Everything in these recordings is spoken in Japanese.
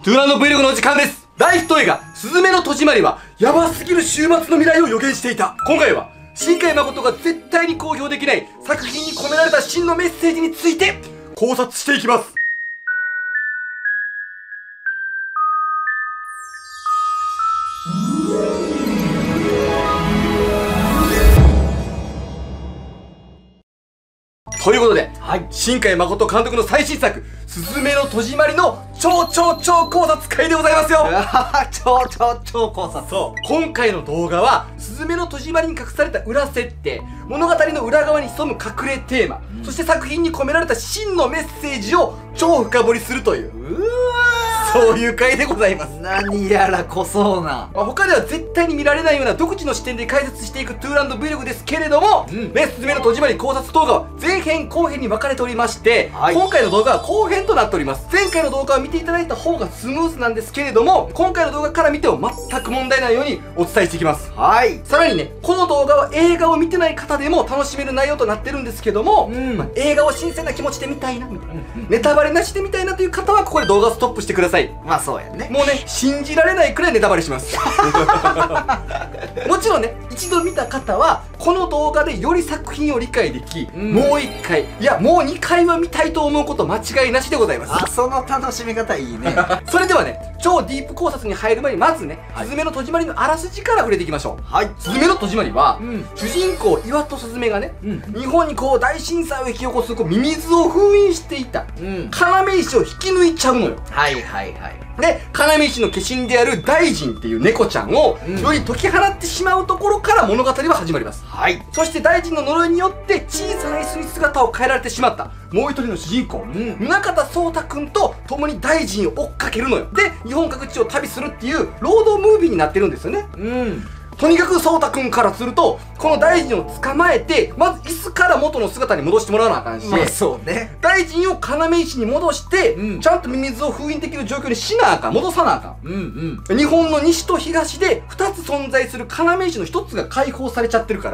トゥーランド Vlog のお時間です。大ヒット映画、すずめの戸締まりは、ヤバすぎる週末の未来を予言していた。今回は、新海誠が絶対に公表できない作品に込められた真のメッセージについて、考察していきます。ということで、新海誠監督の最新作、すずめの戸締まりの超考察会でございますよ。 超考察。 そう。今回の動画は、すずめの戸締まりに隠された裏設定、物語の裏側に潜む隠れテーマ、そして作品に込められた真のメッセージを超深掘りするという。そういう回でございます。 何やら濃そうな。 他では絶対に見られないような独自の視点で解説していくトゥーランド Vlog ですけれども、すずめの戸締まり考察動画は前編後編に分かれておりまして、今回の動画は後編となっております。前回の動画を見ていただいた方がスムーズなんですけれども、今回の動画から見ても全く問題ないようにお伝えしていきます。さらにね、この動画は映画を見てない方でも楽しめる内容となってるんですけども、映画を新鮮な気持ちで見たいなみたいな、ネタバレなしで見たいなという方はここで動画をストップしてください。 まあそうやね。 もうね、信じられないくらいネタバレしますもちろんね、一度見た方はこの動画でより作品を理解でき、もう1回、いやもう2回は見たいと思うこと間違いなしでございます。 あ、その楽しみ方いいねそれではね、超ディープ考察に入る前にまずね、すずめの戸締まりのあらすじから触れていきましょう。すずめの戸締まりは、主人公岩戸すずめがね、日本にこう大震災を引き起こすミミズを封印していた要石を引き抜いちゃうのよ。で、要石の化身である大臣っていう猫ちゃんをより解き放ってしまうところから物語は始まります。そして大臣の呪いによって小さな椅子に姿を変えられてしまったもう一人の主人公、宗像草太くんと共に大臣を追っかけるのよ。で、日本各地を旅するっていうロードムービーになってるんですよね。とにかく草太くんからすると、この大臣を捕まえて、まず椅子から元の姿に戻してもらわなあかんし、大臣を要石に戻して、ちゃんとミミズを封印できる状況にしなあかん、戻さなあかん。日本の西と東で2つ存在する要石の1つが解放されちゃってるから、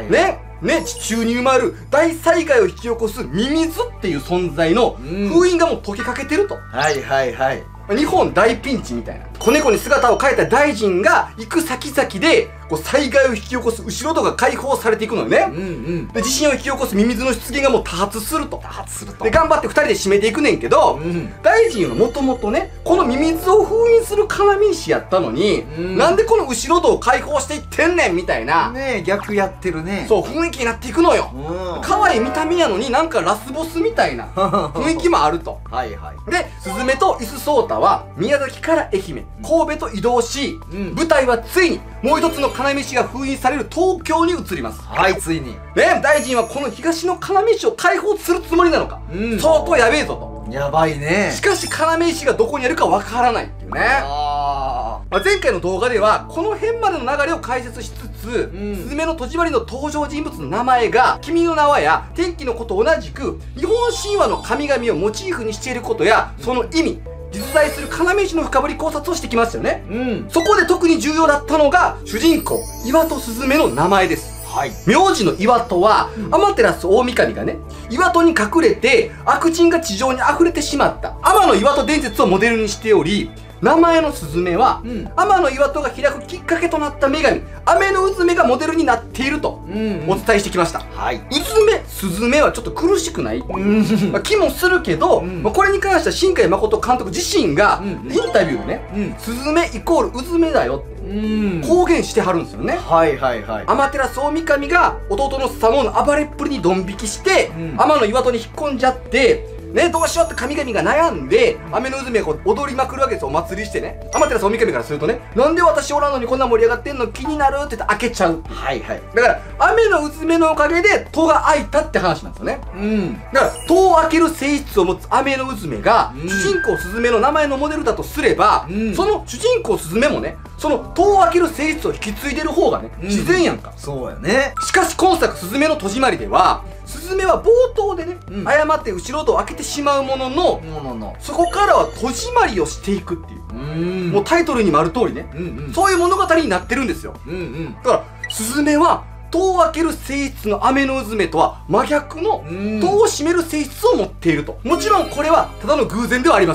地中に埋まる大災害を引き起こすミミズっていう存在の封印がもう解けかけてると。日本大ピンチみたいな。子猫に姿を変えた大臣が行く先々で、こう災害を引き起こす後ろ戸が解放されていくのよね。で、地震を引き起こすミミズの出現がもう多発すると。で、頑張って2人で締めていくねんけど、大臣はもともとね、このミミズを封印する要石やったのに、なんでこの後ろ戸を解放していってんねんみたいな。 逆やってるね。 そう、雰囲気になっていくのよ。可愛い見た目やのになんかラスボスみたいな雰囲気もあると。で、すずめと伊豆颯太は宮崎から愛媛、神戸と移動し、舞台はついにもう一つの要石が封印される東京に移ります。 ついにね、大臣はこの東の要石を解放するつもりなのか、相当やべえぞと。 やばいね。 しかし要石がどこにあるかわからないっていうね。前回の動画ではこの辺までの流れを解説しつつ、すずめの戸締まりの登場人物の名前が君の名はや天気の子と同じく日本神話の神々をモチーフにしていることや、その意味、実在する要石の深掘り考察をしてきましたよね。そこで特に重要だったのが主人公岩戸すずめの名前です。名字の岩戸は天照大神がね、岩戸に隠れて悪人が地上に溢れてしまった天の岩戸伝説をモデルにしており、名前のスズメは、天の岩戸が開くきっかけとなった女神、雨のうずめがモデルになっているとお伝えしてきました。うずめ、スズメはちょっと苦しくない気もするけど、これに関しては新海誠監督自身がインタビューでね、スズメイコールうずめだよって公言してはるんですよね。天照大神が弟の佐野の暴れっぷりにドン引きして、天の岩戸に引っ込んじゃってね、どうしようって神々が悩んで、雨のうずめがこう踊りまくるわけですよ。お祭りしてね。天照大神からするとね、なんで私おらんのにこんな盛り上がってんの気になるって言って開けちゃう。だから、雨のうずめのおかげで戸が開いたって話なんですよね。だから、戸を開ける性質を持つ雨のうずめが、主人公スズメの名前のモデルだとすれば、その主人公スズメもね、その戸を開ける性質を引き継いでる方がね、自然やんか。 そうやね。 しかし今作すずめの戸締まりでは、スズメは冒頭でね、誤って後ろ戸を開けてしまうものの、そこからは戸締まりをしていくっていう、もうタイトルにもある通りね、そういう物語になってるんですよ。だからスズメは戸を開ける性質の雨のうずめとは真逆の戸を閉める性質を持っていると。もちろんこれはただの偶然ではありません。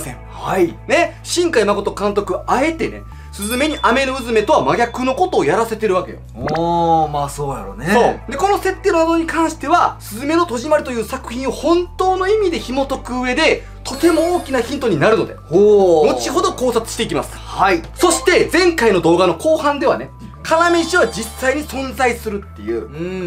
はい。 ね、新海誠監督、あえてね、スズメに飴のうずめとは真逆のことをやらせてるわけよ。 おー、まあそうやろね。 そう。で、この設定などに関しては、すずめの戸締まりという作品を本当の意味で紐解く上で、とても大きなヒントになるので、 ほー。 後ほど考察していきます。 はい。 そして、前回の動画の後半ではね、要石は実際に存在するっていう、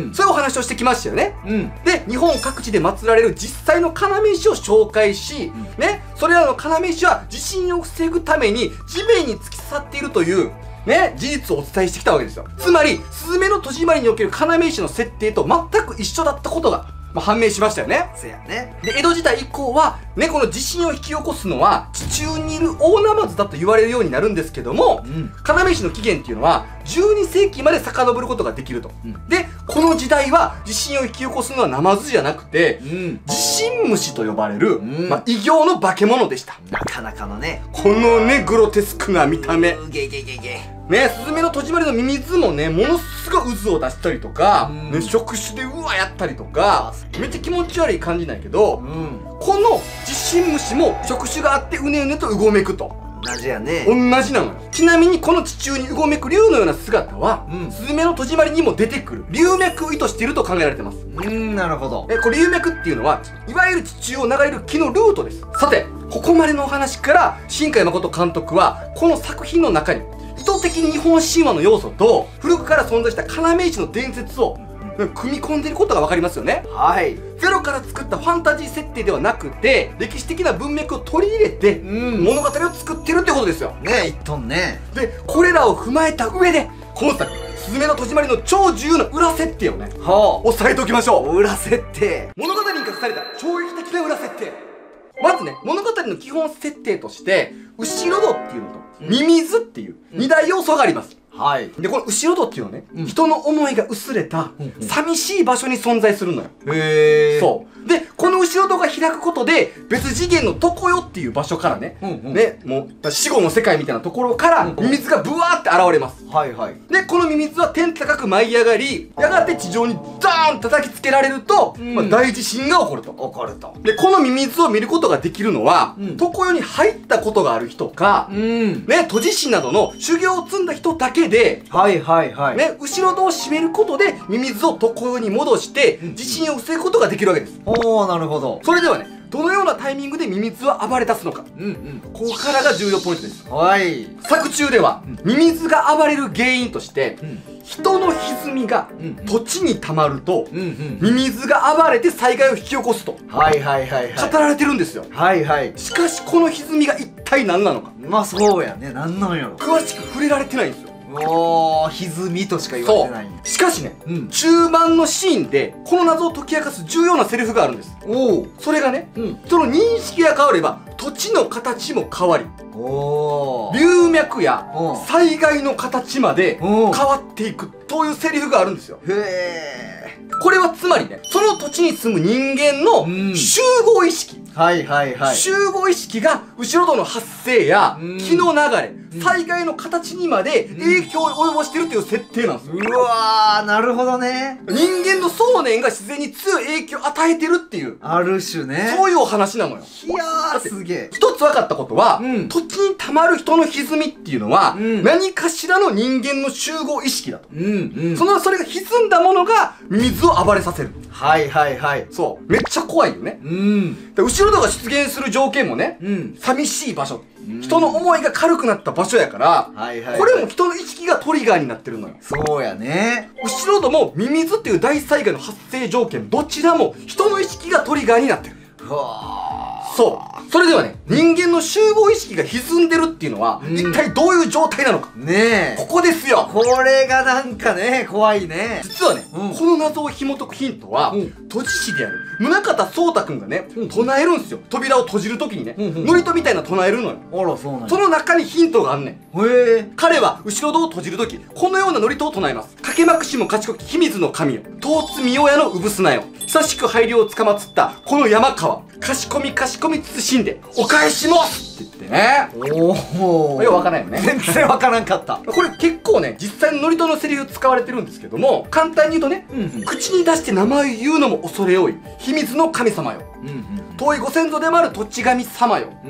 そういうお話をしてきましたよね。で、日本各地で祀られる実際の要石を紹介し、ね、それらの要石は地震を防ぐために地面に突き刺さっているという、ね、事実をお伝えしてきたわけですよ。つまり、スズメの戸締まりにおける要石の設定と全く一緒だったことが、判明しましたよね。 せやね。 で、江戸時代以降は、ね、この地震を引き起こすのは、地中にいる大ナマズだと言われるようになるんですけども、要石の起源っていうのは、12世紀まで遡ることができると。で、この時代は、地震を引き起こすのはナマズじゃなくて、地震虫と呼ばれる、異形の化け物でした。 なかなかのね。 このね、グロテスクな見た目。 ゲゲゲゲ。 ね、スズメの戸締まりのミミズもね、ものすごい渦を出したりとか、ね、触手でうわやったりとか、めっちゃ気持ち悪い感じなんやけど、この地震虫も触手があってうねうねとうごめくと。 同じやね。 同じなのよ。ちなみにこの地中にうごめく竜のような姿は、スズメの戸締まりにも出てくる竜脈を意図していると考えられてます。 なるほど。 これ竜脈っていうのは、いわゆる地中を流れる木のルートです。さて、ここまでのお話から、新海誠監督は、この作品の中に、意図的に日本神話の要素と古くから存在した要石の伝説を組み込んでいることが分かりますよね。 はい。 ゼロから作ったファンタジー設定ではなくて歴史的な文脈を取り入れて物語を作ってるってことですよ。 ね、一トンね。 で、これらを踏まえた上で今作スズメの戸締まりの超重要な裏設定をね、押さえておきましょう。 裏設定。 物語に隠された衝撃的な裏設定。まずね、物語の基本設定として後ろ戸っていうのとミミズっていう二大要素があります。 はい。 で、この後ろ戸っていうのはね、人の思いが薄れた寂しい場所に存在するのよ。 へー。 そう。で、この後ろ戸が開くことで別次元の常世っていう場所からね、ね、もう死後の世界みたいなところからミミズがブワーって現れます。 はいはい。 で、このミミズは天高く舞い上がり、やがて地上にドーン叩きつけられると、大地震が起こると。 起こると。 で、このミミズを見ることができるのは、常世に入ったことがある人か、ね、都知事などの修行を積んだ人だけで、 はいはいはい。 ね、後ろ戸を閉めることで、ミミズを常世に戻して、地震を防ぐことができるわけです。 おー、なるほど。 それではね、どのようなタイミングでミミズは暴れ出すのか。ここからが重要ポイントです。 はい。 作中では、ミミズが暴れる原因として、人の歪みが土地に溜まると、ミミズが暴れて災害を引き起こすと。 はいはいはいはい。 語られてるんですよ。 はいはい。 しかし、この歪みが一体何なのか。 まあそうやね。なんなんやろ。 詳しく触れられてないんですよ。 おー、歪みとしか言われてない。 しかしね、中盤のシーンでこの謎を解き明かす重要なセリフがあるんです。 おお。 それがね、その認識が変われば土地の形も変わり、 おー、 流脈や災害の形まで変わっていくというセリフがあるんですよ。 へー。これはつまりね、その土地に住む人間の集合意識、 はいはいはい。 集合意識が後ろ戸の発生や気の流れ、災害の形にまで影響を及ぼしているという設定なんですよ。 うわー、なるほどね。 人間の想念が自然に強い影響を与えてるっていう、 ある種ね。 そういうお話なのよ。 いやー、すげえ。 一つ分かったことは、土地に溜まる人の歪みっていうのは、何かしらの人間の集合意識だと。それが歪んだものが水を暴れさせる。 はいはいはい。 そう。めっちゃ怖いよね。で、後ろ戸が出現する条件もね、寂しい場所。人の思いが軽くなった場所やから、これも人の意識がトリガーになってるのよ。 そうやね。 後ろ戸もミミズっていう大災害の発生条件、どちらも人の意識がトリガーになってる。 うわー。 そう。それではね、人間の集合意識が歪んでるっていうのは、一体どういう状態なのか。 ねえ。 ここですよ。 これがなんかね、怖いね。 実はね、この謎を紐解くヒントは、都知事である宗像草太くんがね、唱えるんすよ。扉を閉じるときにね、祝詞みたいな唱えるのよ。 あら、そうなんや。 その中にヒントがあんねん。 へえ。 彼は後ろ戸を閉じるとき、このような祝詞を唱えます。かけまくしも賢き秘密の神よ。東津御親の産砂よ。久しく拝領をつかまつったこの山川。賢み賢み慎んでお返しますって言ってね。 おお。 よくわからないよね。 全然わからんかった。 これ結構ね、実際の祝詞のセリフ使われてるんですけども、簡単に言うとね、口に出して名前を言うのも恐れ多い秘密の神様よ。遠いご先祖でもある土地神様よ。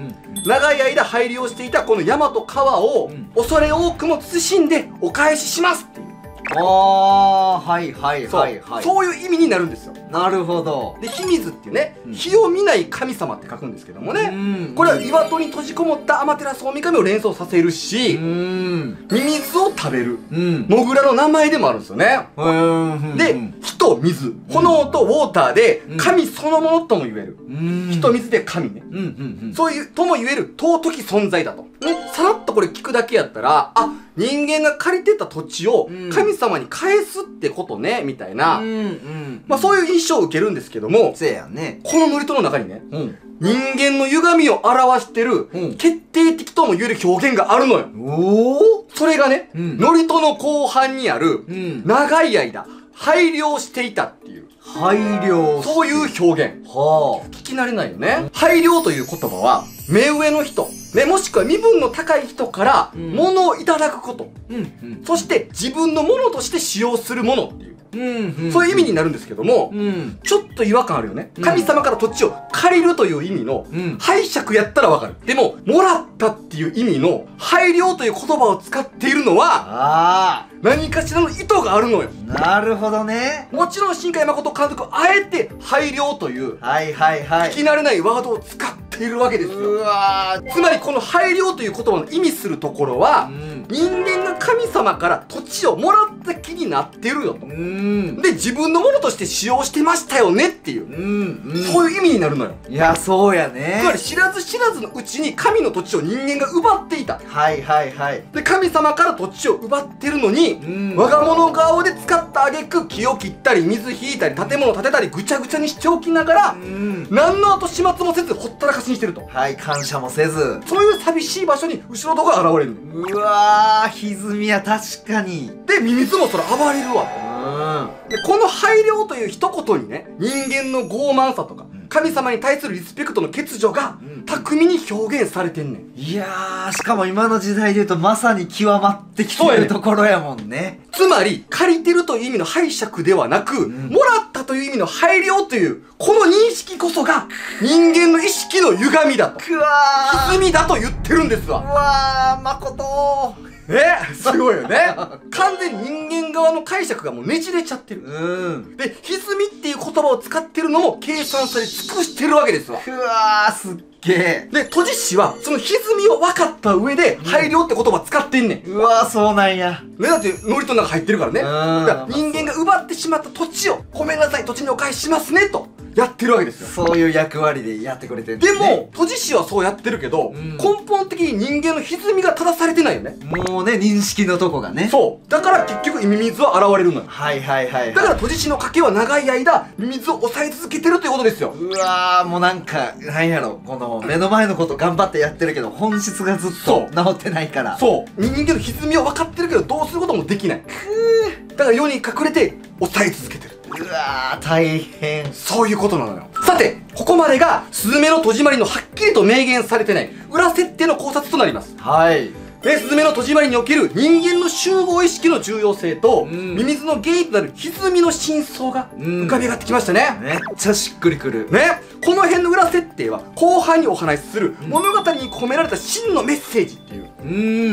長い間配慮をしていたこの山と川を、恐れ多くも慎んでお返ししますっていう。 あー、はいはいはいはい。 そういう意味になるんですよ。 なるほど。 で、火水っていうね、火を見ない神様って書くんですけどもね、これは岩戸に閉じこもった天照大神を連想させるし、ミミズを食べる、モグラの名前でもあるんですよね。で、火と水、炎とウォーターで神そのものとも言える。火と水で神ね。そういうとも言える尊き存在だと。ね、さらっとこれ聞くだけやったら、あ、人間が借りてた土地を神様に返すってことね、みたいな、まあそういう印象を受けるんですけども、 せやね。 この祝詞の中にね、人間の歪みを表してる、決定的とも言える表現があるのよ。それがね、祝詞の後半にある、長い間、配慮していたっていう。 配慮。 そういう表現。聞き慣れないよね。配慮という言葉は、目上の人、ね、もしくは身分の高い人から物をいただくこと。そして自分のものとして使用するものっていう。そういう意味になるんですけども、ちょっと違和感あるよね。神様から土地を借りるという意味の拝借やったらわかる。でも、もらったっていう意味の配慮という言葉を使っているのは、何かしらの意図があるのよ。 なるほどね。 もちろん新海誠監督あえて配慮という聞き慣れないワードを使っているわけですよ。つまりこの配慮という言葉の意味するところは、人間が神様から土地をもらった気になってるよと。で、自分のものとして使用してましたよねっていう、そういう意味になるのよ。 いや、そうやね。 つまり知らず知らずのうちに神の土地を人間が奪っていた。で、神様から土地を奪ってるのに、我が物顔で使った挙句木を切ったり水引いたり建物建てたりぐちゃぐちゃにしておきながら、何の後始末もせずほったらかしにしてると。 感謝もせず。 そういう寂しい場所に後ろ戸が現れる。 うわー、歪みや確かに。 で、ミミズもそれ暴れるわ。で、この配慮という一言にね、人間の傲慢さとか、神様に対するリスペクトの欠如が巧みに表現されてんねん。 いやー、しかも今の時代で言うとまさに極まってきてるところやもんね。 つまり、借りてるという意味の拝借ではなく、もらったという意味の配慮という、この認識こそが人間の意識の歪みだと。歪みだと言ってるんですわ。 うわー、誠すごいよね。完全に人間側の解釈がもうねじれちゃってる。で、歪みっていう言葉を使ってるのも計算され尽くしてるわけですわ。 うわー、すっげえ。 で、閉じ師はその歪みを分かった上で配慮って言葉使ってんねん。 うわー、そうなんや。 ね、だってノリとの中入ってるからね。だから人間が奪ってしまった土地をごめんなさい、土地にお返ししますねとやってるわけですよ。 そういう役割でやってくれてるんでも、閉じ師はそうやってるけど、根本的に人間の歪みが正されてないよね。 もうね、認識のとこがね。 そう。だから結局ミミズは現れるのよ。だから閉じ師の賭けは長い間、ミミズを抑え続けてるということですよ。 うわー、もうなんか、なんやろ、この目の前のこと頑張ってやってるけど、本質がずっと治ってないから。 そう。人間の歪みを分かってるけど、どうすることもできない。だから世に隠れて抑え続けてる。 うわー、大変。 そういうことなのよ。さて、ここまでがスズメの戸締まりのはっきりと明言されてない裏設定の考察となります。スズメの戸締まりにおける人間の集合意識の重要性と、ミミズの原因となる歪みの真相が浮かび上がってきましたね。 めっちゃしっくりくる。 ね。この辺の裏設定は後半にお話しする物語に込められた真のメッセージっていう、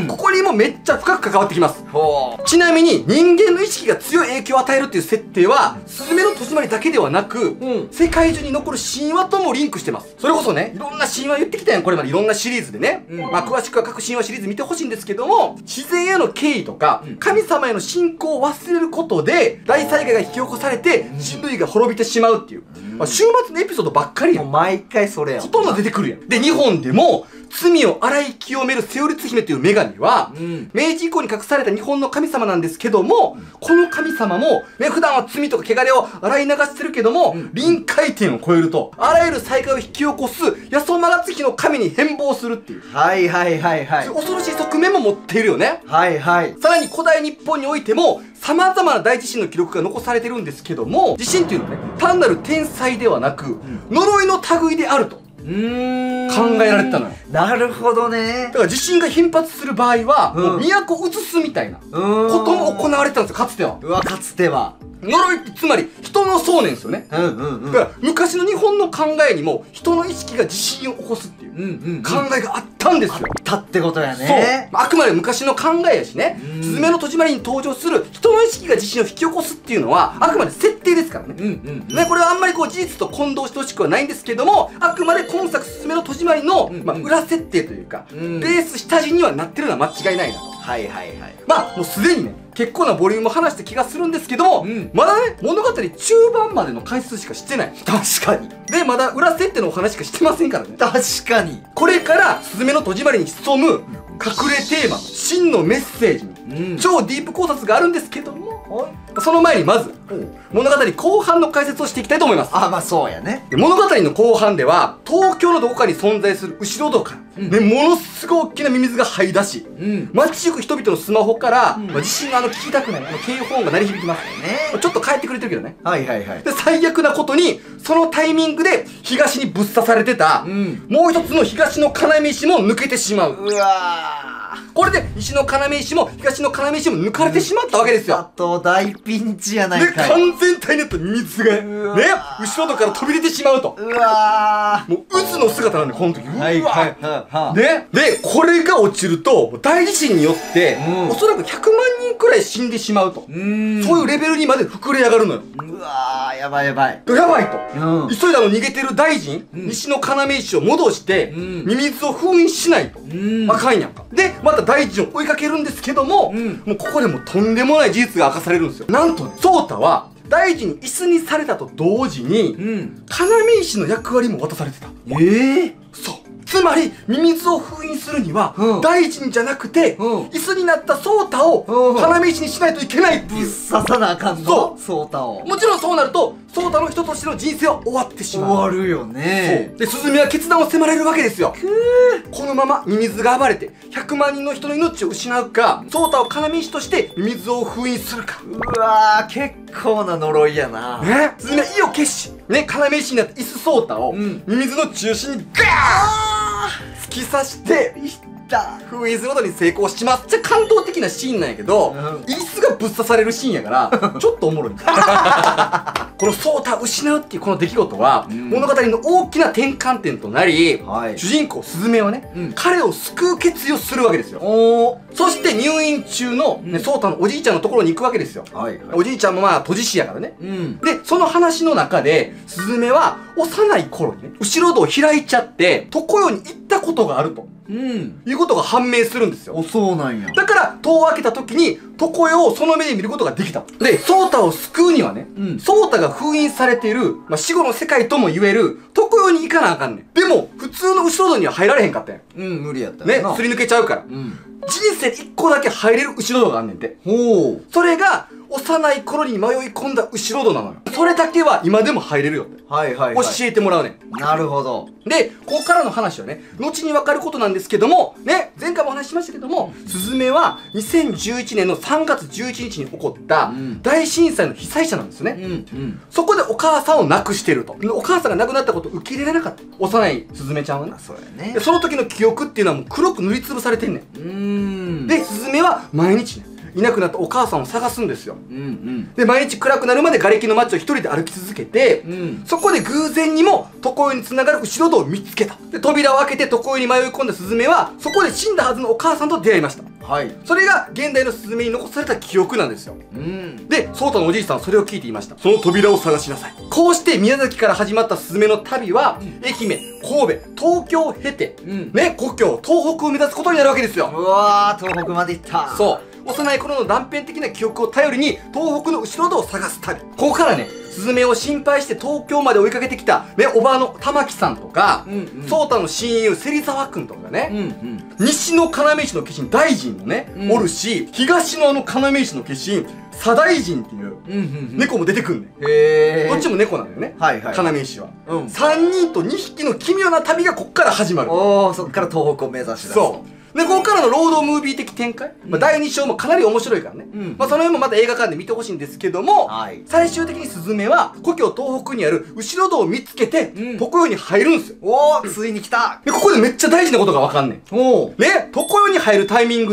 ここにもめっちゃ深く関わってきます。ちなみに人間の意識が強い影響を与えるっていう設定はスズメの戸締まりだけではなく、世界中に残る神話ともリンクしてます。それこそね、いろんな神話言ってきたやん、これまでいろんなシリーズでね。まあ詳しくは各神話シリーズ見てほしいんですけども、自然への敬意とか神様への信仰を忘れることで大災害が引き起こされて人類が滅びてしまうっていう、週末のエピソードばっかりやん。 もう毎回それやん。 ほとんど出てくるやん。で、日本でも罪を洗い清めるセオリツ姫という女神は、明治以降に隠された日本の神様なんですけども、この神様も、ね、普段は罪とか汚れを洗い流してるけども、臨界点を超えると、あらゆる災害を引き起こす、ヤソマラツヒの神に変貌するっていう。恐ろしい側面も持っているよね。さらに古代日本においても、様々な大地震の記録が残されてるんですけども、地震っていうのはね、単なる天災ではなく、呪いの類であると。考えられてたのよ。 なるほどね。 だから地震が頻発する場合は、もう都を移すみたいなことも行われてたんですよ、かつては。 かつては。 呪いってつまり人の想念ですよね。だから昔の日本の考えにも人の意識が地震を起こすっていう考えがあったんですよ。 あったってことやね。 そう。あくまで昔の考えやしね。すずめの戸締まりに登場する人の意識が地震を引き起こすっていうのはあくまで設定ですからね。ね、これはあんまりこう事実と混同してほしくはないんですけども、あくまで今作すずめの戸締まりの裏設定というか、ベース下地にはなってるのは間違いないなと。 はいはいはい。 まあもうすでにね結構なボリュームを話した気がするんですけども、まだね物語中盤までの回数しかしてない。 確かに。 でまだ裏設定のお話しかしてませんからね。 確かに。 これからすずめの戸締まりに潜む隠れテーマ真のメッセージに、超ディープ考察があるんですけども、その前にまず物語後半の解説をしていきたいと思います。 あ、まあそうやね。 物語の後半では東京のどこかに存在する後ろ戸から、ものすごい大きなミミズが這い出し、街行く人々のスマホから、地震が聞きたくない警報音が鳴り響きますね。ちょっと帰ってくれてるけどね。 はいはいはい。 で最悪なことにそのタイミングで東にぶっ刺されてた、もう一つの東の要石も抜けてしまう。 うわこれで西の要石も東の要石も抜かれてしまったわけですよ。 あと大ピンチやないでかい。 完全体になった水がね後ろ戸から飛び出てしまうと。 うわもう渦の姿なんでこの時。 はいはいはい。 ね、でこれが落ちると大地震によって、おそらく100万人くらい死んでしまうと。そういうレベルにまで膨れ上がるのよ。 うわー、やばいやばい。 やばいと、急いで逃げてる大臣、西の要石を戻して、ミミズを封印しないと、あかんやんか。でまた大臣を追いかけるんですけども、もうここでもとんでもない事実が明かされるんですよ。なんと颯太は大臣に椅子にされたと同時に、要石の役割も渡されてた。そう。つまりミミズを封印するには、大臣じゃなくて、椅子になった颯太を要石にしないといけないっていう。 ぶっ刺さなあかんの。そう太を。 もちろんそうなると颯太の人としての人生は終わってしまう。 終わるよね。 で、すずめは決断を迫られるわけですよ。このままミミズが暴れて100万人の人の命を失うか、颯太を要石としてミミズを封印するか。 うわー、結構な呪いやな。 ね、すずめは意を決しね、要石になって椅子颯太をミミズの中心にガーッ突き刺して封印することに成功します。じゃ感動的なシーンなんやけど、椅子がぶっ刺されるシーンやからちょっとおもろいこの颯太を失うっていうこの出来事は、物語の大きな転換点となり、主人公すずめはね、彼を救う決意をするわけですよ。そして入院中の颯太のおじいちゃんのところに行くわけですよ。おじいちゃんもまあ閉じ師やからね。でその話の中ですずめは幼い頃にね後ろ戸を開いちゃって常世に行ったことがあると。いうことが判明するんですよ。 そうなんや。 だから戸を開けた時に常世をその目で見ることができた。で颯太を救うにはね、颯太が封印されている、死後の世界とも言える常世に行かなあかんねん。でも普通の後ろ戸には入られへんかったやん。 無理やったね、すり抜けちゃうから。人生で1個だけ入れる後ろ戸があんねんて。それが幼い頃に迷い込んだ後ろ戸なのよ。それだけは今でも入れるよって教えてもらうねん。 なるほど。 でここからの話はね後に分かることなんですけどもね、前回もお話ししましたけども、すずめは2011年の3月11日に起こった大震災の被災者なんですね。そこでお母さんを亡くしてると。お母さんが亡くなったことを受け入れられなかった幼いすずめちゃんはね。 そうやね。 でその時の記憶っていうのはもう黒く塗りつぶされてんねん。で、すずめは毎日ね、いなくなったお母さんを探すんですよ。で、毎日暗くなるまで瓦礫の街を一人で歩き続けて、そこで偶然にも常世につながる後ろ戸を見つけた。で、扉を開けて常世に迷い込んだすずめは、そこで死んだはずのお母さんと出会いました。それが現代のすずめに残された記憶なんですよ。で、颯太のおじいさんはそれを聞いて言いました。その扉を探しなさい。こうして宮崎から始まったすずめの旅は、愛媛、神戸、東京を経て、ね、故郷、東北を目指すことになるわけですよ。 うわー、東北まで行った。 そう。幼い頃の断片的な記憶を頼りに東北の後ろ戸を探す旅。ここからね、すずめを心配して東京まで追いかけてきたね、おばあの玉木さんとか、颯太の親友芹沢くんとかね、西の要石の化身大臣もね、おるし、東の要石の化身左大臣っていう猫も出てくんねん。どっちも猫なんだよね、要石は。3人と2匹の奇妙な旅がこっから始まる。 そっから東北を目指しだそう。で、ここからのロードムービー的展開、第2章もかなり面白いからね、その辺もまた映画館で見てほしいんですけども、最終的にすずめは故郷東北にある後ろ戸を見つけて、常世に入るんですよ。 ついに来た。 で、ここでめっちゃ大事なことがわかんねん。ね、常世に入るタイミングで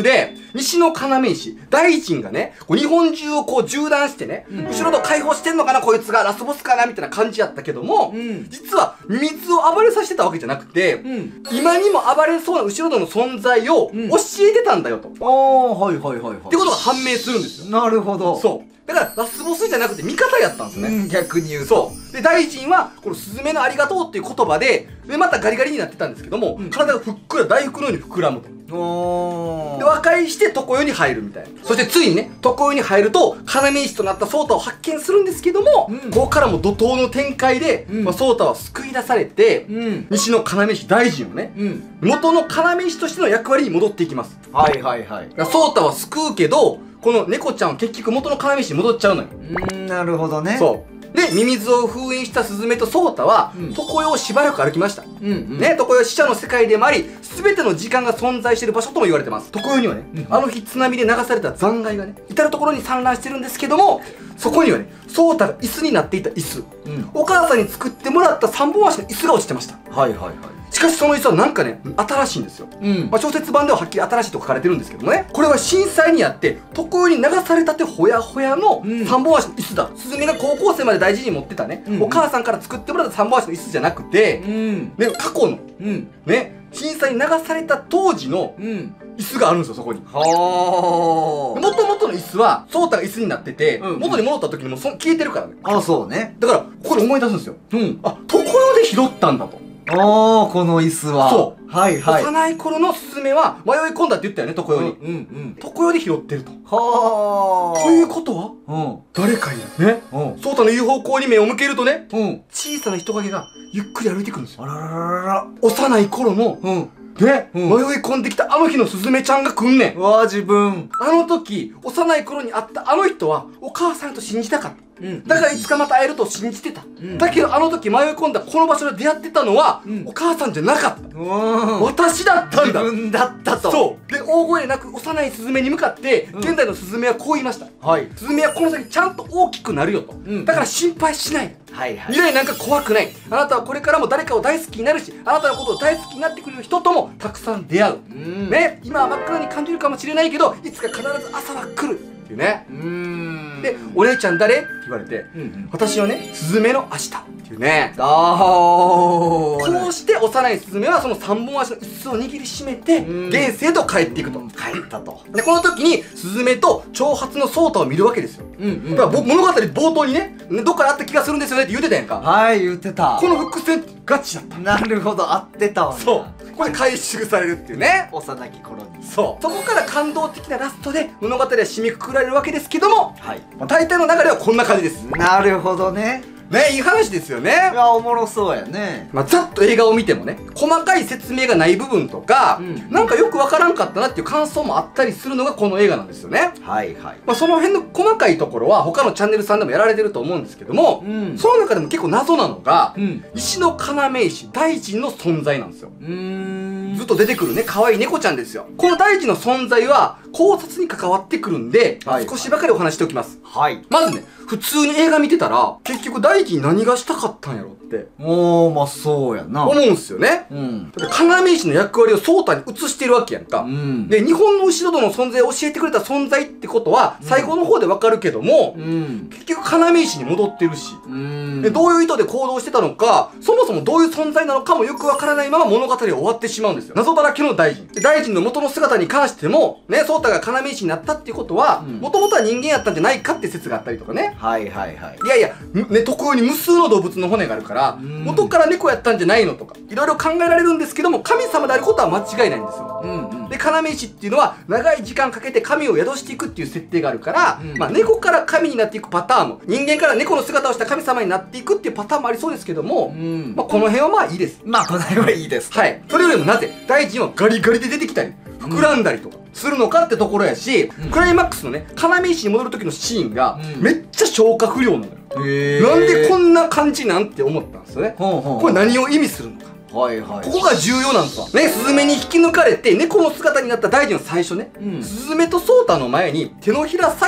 西の要石、大臣がね、こう日本中をこう縦断してね、後ろ戸解放してんのかな、こいつがラスボスかな、みたいな感じやったけども、実はミミズを暴れさせてたわけじゃなくて、今にも暴れそうな後ろ戸の存在を教えてたんだよと。 ああ、はいはいはいはい。 ってことが判明するんですよ。 なるほど。 そう。だからラスボスじゃなくて味方やったんですね。 逆に言うと。 そう。で、大臣は、このスズメのありがとうっていう言葉で、で、またガリガリになってたんですけども、体がふっくら大福のように膨らむと。で、和解して常世に入るみたいな。そしてついにね、常世に入ると、要石となった颯太を発見するんですけども、ここからも怒涛の展開で、颯太は救い出されて、西の要石大臣をね、元の要石としての役割に戻っていきます。 はいはいはい。 颯太は救うけど、この猫ちゃんは結局元の要石に戻っちゃうのよ。 なるほどね。 そう。で、ミミズを封印したスズメと颯太は、常世をしばらく歩きました。ね、常世は死者の世界でもあり、すべての時間が存在している場所とも言われてます。常世にはね、あの日津波で流された残骸がね、至る所に散乱してるんですけども、そこにはね、颯太が椅子になっていた椅子、お母さんに作ってもらった3本足の椅子が落ちてました。 はいはいはい。 しかしその椅子はなんかね、新しいんですよ。小説版でははっきり新しいと書かれてるんですけどもね。これは震災にあって、常世に流されたてほやほやの3本足の椅子だ。スズメが高校生まで大事に持ってたね、お母さんから作ってもらった3本足の椅子じゃなくて、ね、過去の、ね、震災に流された当時の椅子があるんですよ、そこに。もともとの椅子は、颯太が椅子になってて、元に戻った時にもう消えてるからね。 あ、そうね。 だから、ここで思い出すんですよ。あ、常世で拾ったんだと。 ああ、この椅子は。そう。はいはい。 幼い頃のスズメは迷い込んだって言ったよね、常世に。常世で拾ってると。 はあ。 ということは、誰かにね、颯太の言う方向に目を向けるとね、小さな人影がゆっくり歩いてくるんですよ。 あらららら。 幼い頃の、ね、迷い込んできたあの日のスズメちゃんが来んねん。 うわ、自分。 あの時、幼い頃に会ったあの人は、お母さんと信じたかった。だからいつかまた会えると信じてた。だけどあの時迷い込んだこの場所で出会ってたのは、お母さんじゃなかった。私だったんだ。 自分だったと。 そう。で、大声なく幼いスズメに向かって、現代のスズメはこう言いました。スズメはこの先ちゃんと大きくなるよと。だから心配しない。未来なんか怖くない。あなたはこれからも誰かを大好きになるし、あなたのことを大好きになってくれる人ともたくさん出会う。ね、今は真っ暗に感じるかもしれないけど、いつか必ず朝は来る。っていうね。で、お姉ちゃん誰って言われて、私はね、スズメの明日っていうね。こうして幼いスズメはその3本足の椅子を握りしめて、現世へと帰っていくと。 帰ったと。 で、この時にスズメと長髪の颯太を見るわけですよ。だから物語冒頭にね、どっからあった気がするんですよねって言ってたやんか。 はい、言ってた。 この伏線ガチだった。 なるほど、合ってたわね。 そう。これ回収されるっていうね。 幼き頃に。 そう。そこから感動的なラストで物語は締めくくられるわけですけども、大体の流れはこんな感じです。 なるほどね。 ね、いい話ですよね。 いや、おもろそうやね。 ざっと映画を見てもね、細かい説明がない部分とか、なんかよくわからんかったなっていう感想もあったりするのがこの映画なんですよね。 はいはい。 その辺の細かいところは他のチャンネルさんでもやられてると思うんですけども、その中でも結構謎なのが、石の要石、大臣の存在なんですよ。ずっと出てくるね、可愛い猫ちゃんですよ。この大臣の存在は考察に関わってくるんで、少しばかりお話しておきます。まずね、普通に映画見てたら、結局大臣何がしたかったんやろって。 まあそうやな。 思うんすよね。要石の役割を颯太に移してるわけやんか。で、日本の後ろ戸の存在を教えてくれた存在ってことは、最後の方でわかるけども、結局要石に戻ってるし、で、どういう意図で行動してたのか、そもそもどういう存在なのかもよくわからないまま物語は終わってしまうんですよ。謎だらけの大臣。大臣の元の姿に関しても、ね、颯太が要石になったっていうことは、もともとは人間やったんじゃないかって説があったりとかね。いやいや、ね、特有に無数の動物の骨があるから、元から猫やったんじゃないのとか、いろいろ考えられるんですけども、神様であることは間違いないんですよ。で、要石っていうのは、長い時間かけて神を宿していくっていう設定があるから、猫から神になっていくパターンも、人間から猫の姿をした神様になっていくっていうパターンもありそうですけども、この辺はまあいいです。 この辺はいいです。 はい。それよりもなぜ、大臣はガリガリで出てきたり、膨らんだりとか。するのかってところやし、クライマックスのね、要石に戻る時のシーンが、めっちゃ消化不良なのよ。なんでこんな感じなんて思ったんですよね。これ何を意味するのか。ここが重要なんですわ。ね、スズメに引き抜かれて、猫の姿になった大臣は最初ね、スズメと颯太の前に手のひらサイズの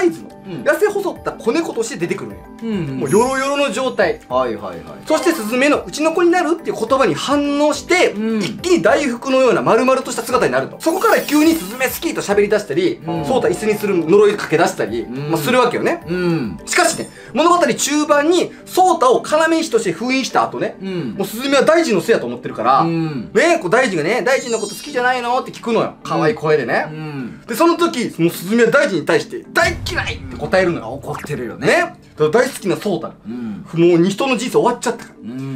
痩せ細った子猫として出てくるのよ。もうヨロヨロの状態。 はいはいはい。 そしてスズメのうちの子になるっていう言葉に反応して、一気に大福のような丸々とした姿になると。そこから急にスズメ好きと喋り出したり、ソータ椅子にする呪いかけ出したり、するわけよね。しかしね、物語中盤にソータを要石として封印した後ね、もうスズメは大臣のせいやと思ってるから、ね、こう大臣がね、大臣のこと好きじゃないのって聞くのよ。可愛い声でね。で、その時、もうスズメは大臣に対して、大嫌いって答えるのよ。 怒ってるよね。 ね。大好きなソータが、もう人の人生終わっちゃったから。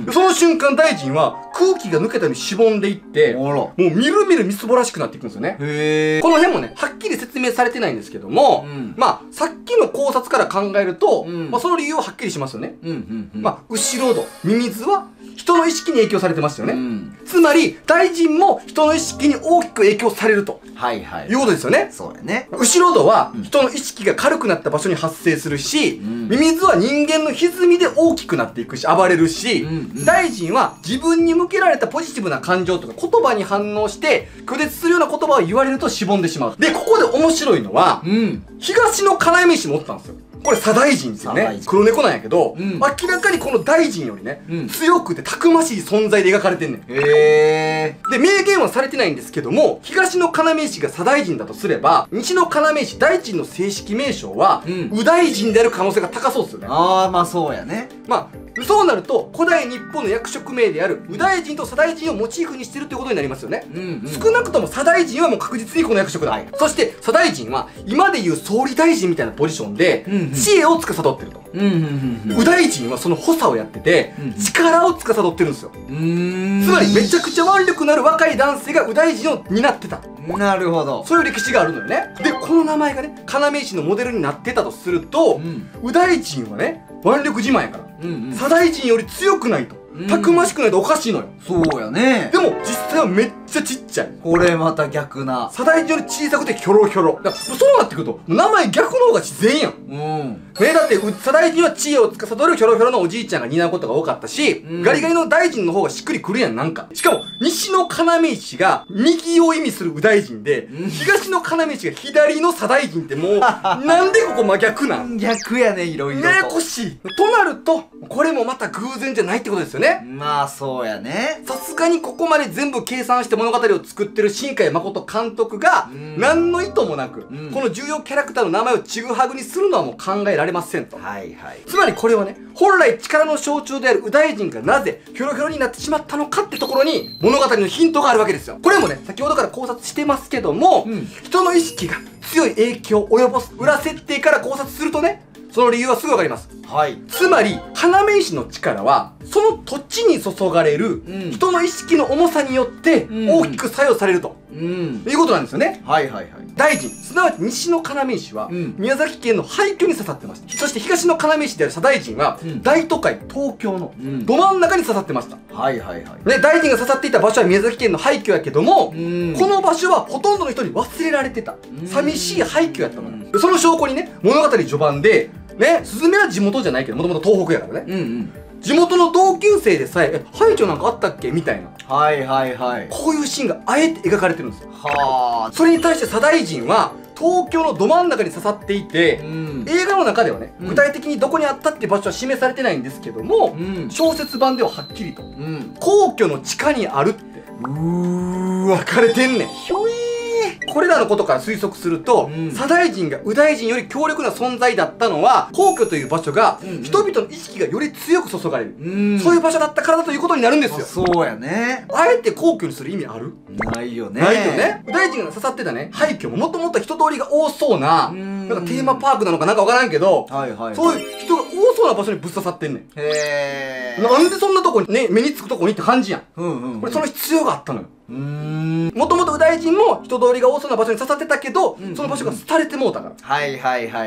その瞬間大臣は空気が抜けたようにしぼんでいって、もうみるみるみすぼらしくなっていくんですよね。この辺もね、はっきり説明されてないんですけども、まあ、さっきの考察から考えると、まあ、その理由ははっきりしますよね。まあ、後ろ戸、ミミズは人の意識に影響されてますよね。つまり、大臣も人の意識に大きく影響されると。いうことですよね。 そうやね。 後ろ戸は人の意識が軽くなった場所に発生するし、ミミズは人間の歪みで大きくなっていくし、暴れるし、大臣は自分に向けられたポジティブな感情とか言葉に反応して、拒絶するような言葉を言われるとしぼんでしまう。で、ここで面白いのは、東の要石もおったんですよ。これ、左大臣ですよね。黒猫なんやけど、明らかにこの大臣よりね、強くてたくましい存在で描かれてんねん。で、明言はされてないんですけども、東の要石が左大臣だとすれば、西の要石大臣の正式名称は、右大臣である可能性が高そうですよね。 ああ、まあそうやね。 まあ、そうなると、古代日本の役職名である右大臣と左大臣をモチーフにしてるということになりますよね。少なくとも左大臣はもう確実にこの役職だ。そして、左大臣は、今でいう総理大臣みたいなポジションで、知恵を司ってると。右大臣はその補佐をやってて、力を司ってるんですよ。つまり、めちゃくちゃ腕力のある若い男性が右大臣を担ってた。 なるほど。 そういう歴史があるのよね。で、この名前がね、要石のモデルになってたとすると、右大臣はね、腕力自慢やから、左大臣より強くないと。たくましくないとおかしいのよ。 そうやね。 でも、実際はめっちゃちっちゃい。 これまた逆な。 左大臣より小さくてヒョロヒョロ。だから、そうなってくると、名前逆の方が自然やん。ね、だって、左大臣は知恵を司るヒョロヒョロのおじいちゃんが担うことが多かったし、ガリガリの大臣の方がしっくりくるやん、なんか。しかも、西の要石が右を意味する右大臣で、東の要石が左の左大臣ってもう、なんでここ真逆なん？ 逆やね、いろいろと。 ややこしい。となると、これもまた偶然じゃないってことですよね。 まあ、そうやね。 さすがにここまで全部計算して物語を作ってる新海誠監督が、何の意図もなく、この重要キャラクターの名前をちぐはぐにするのはもう考えられませんと。つまりこれはね、本来力の象徴である右大臣がなぜヒョロヒョロになってしまったのかってところに物語のヒントがあるわけですよ。これもね、先ほどから考察してますけども、人の意識が強い影響を及ぼす裏設定から考察するとね、その理由はすぐわかります。つまり、要石の力は、その土地に注がれる、人の意識の重さによって、大きく作用されると。いうことなんですよね。大臣、すなわち西の要石は、宮崎県の廃墟に刺さってました。そして東の要石である左大臣は、大都会、東京のど真ん中に刺さってました。ね、大臣が刺さっていた場所は宮崎県の廃墟やけども、この場所はほとんどの人に忘れられてた。寂しい廃墟やったのよ。その証拠にね、物語序盤で、ね、スズメは地元じゃないけど、もともと東北やからね。地元の同級生でさえ、廃墟なんかあったっけみたいな。こういうシーンがあえて描かれてるんですよ。それに対して左大臣は、東京のど真ん中に刺さっていて、映画の中ではね、具体的にどこにあったっていう場所は示されてないんですけども、小説版でははっきりと、皇居の地下にあるって、分かれてんねん。これらのことから推測すると、左大臣が右大臣より強力な存在だったのは、皇居という場所が、人々の意識がより強く注がれる。そういう場所だったからだということになるんですよ。 そうやね。 あえて皇居にする意味ある？ ないよね。 ないよね。右大臣が刺さってたね、廃墟ももともと人通りが多そうな、なんかテーマパークなのかなんかわからんけど、そういう人が多そうな場所にぶっ刺さってんねん。なんでそんなとこにね、目につくとこにって感じやん。これその必要があったのよ。もともと右大臣も人通りが多そうな場所に刺さってたけど、その場所が廃れてもうたから。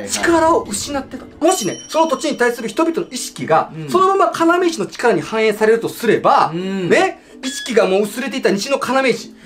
力を失ってた。もしね、その土地に対する人々の意識が、そのまま要石の力に反映されるとすれば、ね、意識がもう薄れていた西の要石、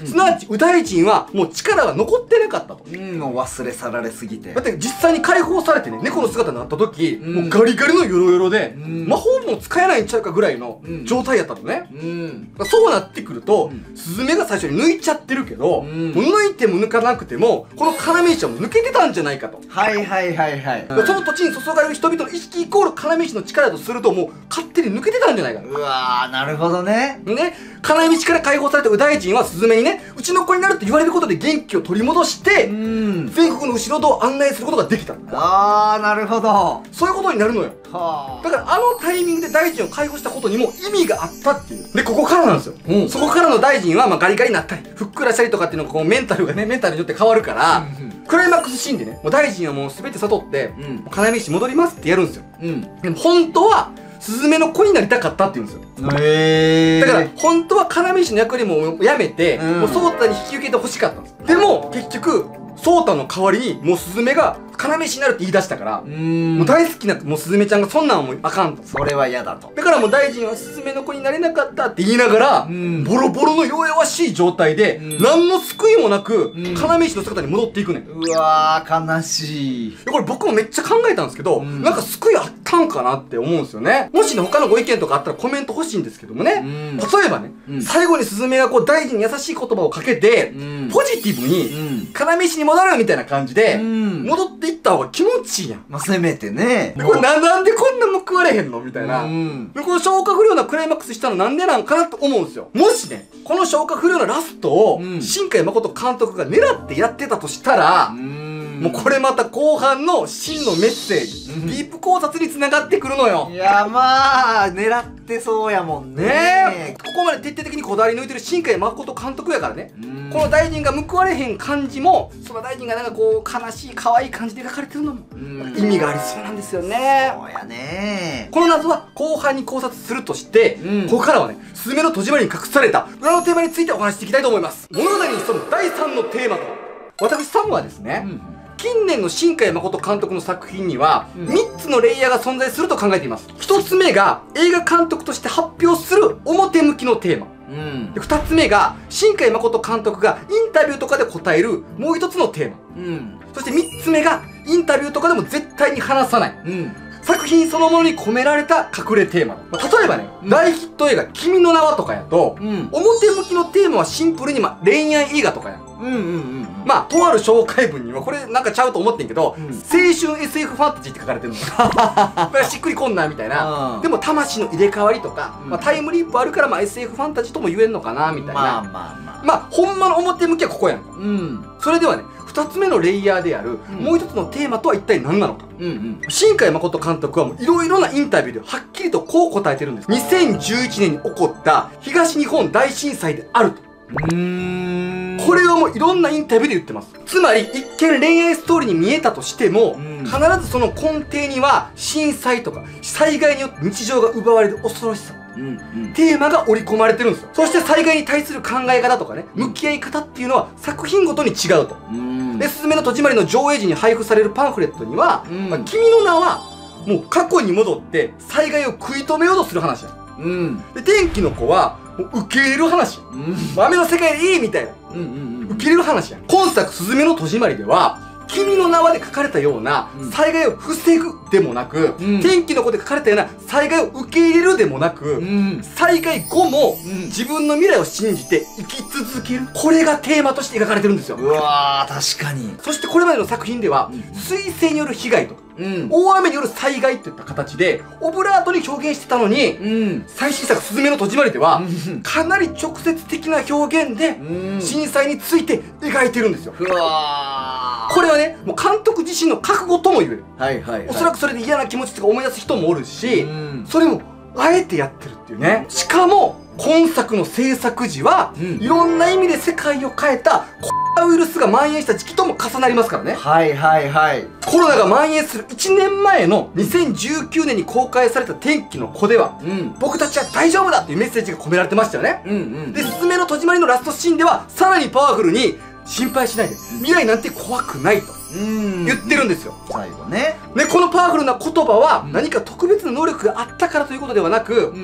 すなわち右大臣はもう力が残ってなかったと。 もう忘れ去られすぎて。 だって実際に解放されてね、猫の姿になった時、もうガリガリのヨロヨロで、魔法も使えないんちゃうかぐらいの状態やったのね。そうなってくると、スズメが最初に抜いちゃってるけど、もう抜いても抜かなくても、この要石はもう抜けてたんじゃないかと。 はいはいはいはい。 その土地に注がれる人々の意識イコール要石の力とすると、もう勝手に抜けてたんじゃないかと。 うわー、なるほどね。 ね、要石から解放された右大臣はスズメにね、うちの子になるって言われることで元気を取り戻して、全国の後ろ戸を案内することができた。 あー、なるほど。 そういうことになるのよ。 はだからあのタイミングで大臣を解放したことにも意味があったっていう。で、ここからなんですよ。そこからの大臣はまあガリガリになったり、ふっくらしたりとかっていうのがこうメンタルによって変わるから、クライマックスシーンでね、もう大臣はもう全て悟って、要石戻りますってやるんですよ。でも本当は、スズメの子になりたかったって言うんですよ。だから本当は要石の役割もやめて、もうソータに引き受けてほしかったんです。でも結局ソータの代わりにもうスズメが要石になるって言い出したから、もう大好きなもうスズメちゃんがそんなんはもうあかんと。 それは嫌だと。 だからもう大臣はスズメの子になれなかったって言いながら、ボロボロの弱々しい状態で、何の救いもなく要石の姿に戻っていくねん。 うわー、悲しい。 これ僕もめっちゃ考えたんですけど、なんか救いあったんかなって思うんですよね。もしね、他のご意見とかあったらコメント欲しいんですけどもね。例えばね、最後にスズメがこう大臣に優しい言葉をかけて、ポジティブに要石に戻るみたいな感じで、戻っていった方が気持ちいいやん。 まあ、せめてね。 これなんでこんな報われへんのみたいな。で、この消化不良なクライマックスしたのなんでなんかなと思うんですよ。もしね、この消化不良なラストを、新海誠監督が狙ってやってたとしたら、もうこれまた後半の真のメッセージ、ディープ考察に繋がってくるのよ。 いや、まあ、狙ってそうやもんね。 ここまで徹底的にこだわり抜いてる新海誠監督やからね。この大臣が報われへん感じも、その大臣がなんかこう、悲しい可愛い感じで描かれてるのも、意味がありそうなんですよね。 そうやね。 この謎は後半に考察するとして、ここからはね、スズメの戸締まりに隠された裏のテーマについてお話していきたいと思います。物語に潜む第3のテーマとは、私サムはですね、近年の新海誠監督の作品には3つのレイヤーが存在すると考えています。1つ目が映画監督として発表する表向きのテーマ。2つ目が新海誠監督がインタビューとかで答えるもう1つのテーマ。そして3つ目がインタビューとかでも絶対に話さない。作品そのものに込められた隠れテーマ。例えばね、大ヒット映画君の名はとかやと、表向きのテーマはシンプルに恋愛映画とかや。まあ、とある紹介文にはこれなんかちゃうと思ってんけど、青春 SF ファンタジーって書かれてるの。これしっくりこんなみたいな。でも魂の入れ替わりとか、タイムリープあるからSF ファンタジーとも言えんのかなみたいな。まあ、ほんまの表向きはここやんか。それではね、2つ目のレイヤーであるもう1つのテーマとは一体何なのか。新海誠監督はもういろいろなインタビューではっきりとこう答えてるんです。2011年に起こった東日本大震災であると。これはもういろんなインタビューで言ってます。つまり一見恋愛ストーリーに見えたとしても、必ずその根底には震災とか災害によって日常が奪われる恐ろしさ、テーマが織り込まれてるんですよ。そして災害に対する考え方とかね、向き合い方っていうのは作品ごとに違うと。で、すずめの戸締まりの上映時に配布されるパンフレットには、君の名はもう過去に戻って災害を食い止めようとする話や。で、天気の子はもう受け入れる話。雨の世界でいいみたいな。受け入れる話や。今作すずめの戸締まりでは、君の名はで書かれたような災害を防ぐでもなく、天気の子で書かれたような災害を受け入れるでもなく、災害後も自分の未来を信じて生き続ける。これがテーマとして描かれてるんですよ。 うわー、確かに。 そしてこれまでの作品では、水星による被害とか、大雨による災害といった形でオブラートに表現してたのに、最新作すずめの戸締まりではかなり直接的な表現で震災について描いてるんですよ。これはね、もう監督自身の覚悟とも言える。おそらくそれで嫌な気持ちとか思い出す人もおるし、それもあえてやってるっていうね。しかも今作の制作時は、いろんな意味で世界を変えたウイルスが蔓延した時期とも重なりますからね。コロナが蔓延する1年前の2019年に公開された天気の子では、僕たちは大丈夫だっていうメッセージが込められてましたよね。で、すずめの戸締まりのラストシーンではさらにパワフルに心配しないで、未来なんて怖くないと言ってるんですよ。 最後ね。 このパワフルな言葉は何か特別な能力があったからということではなく、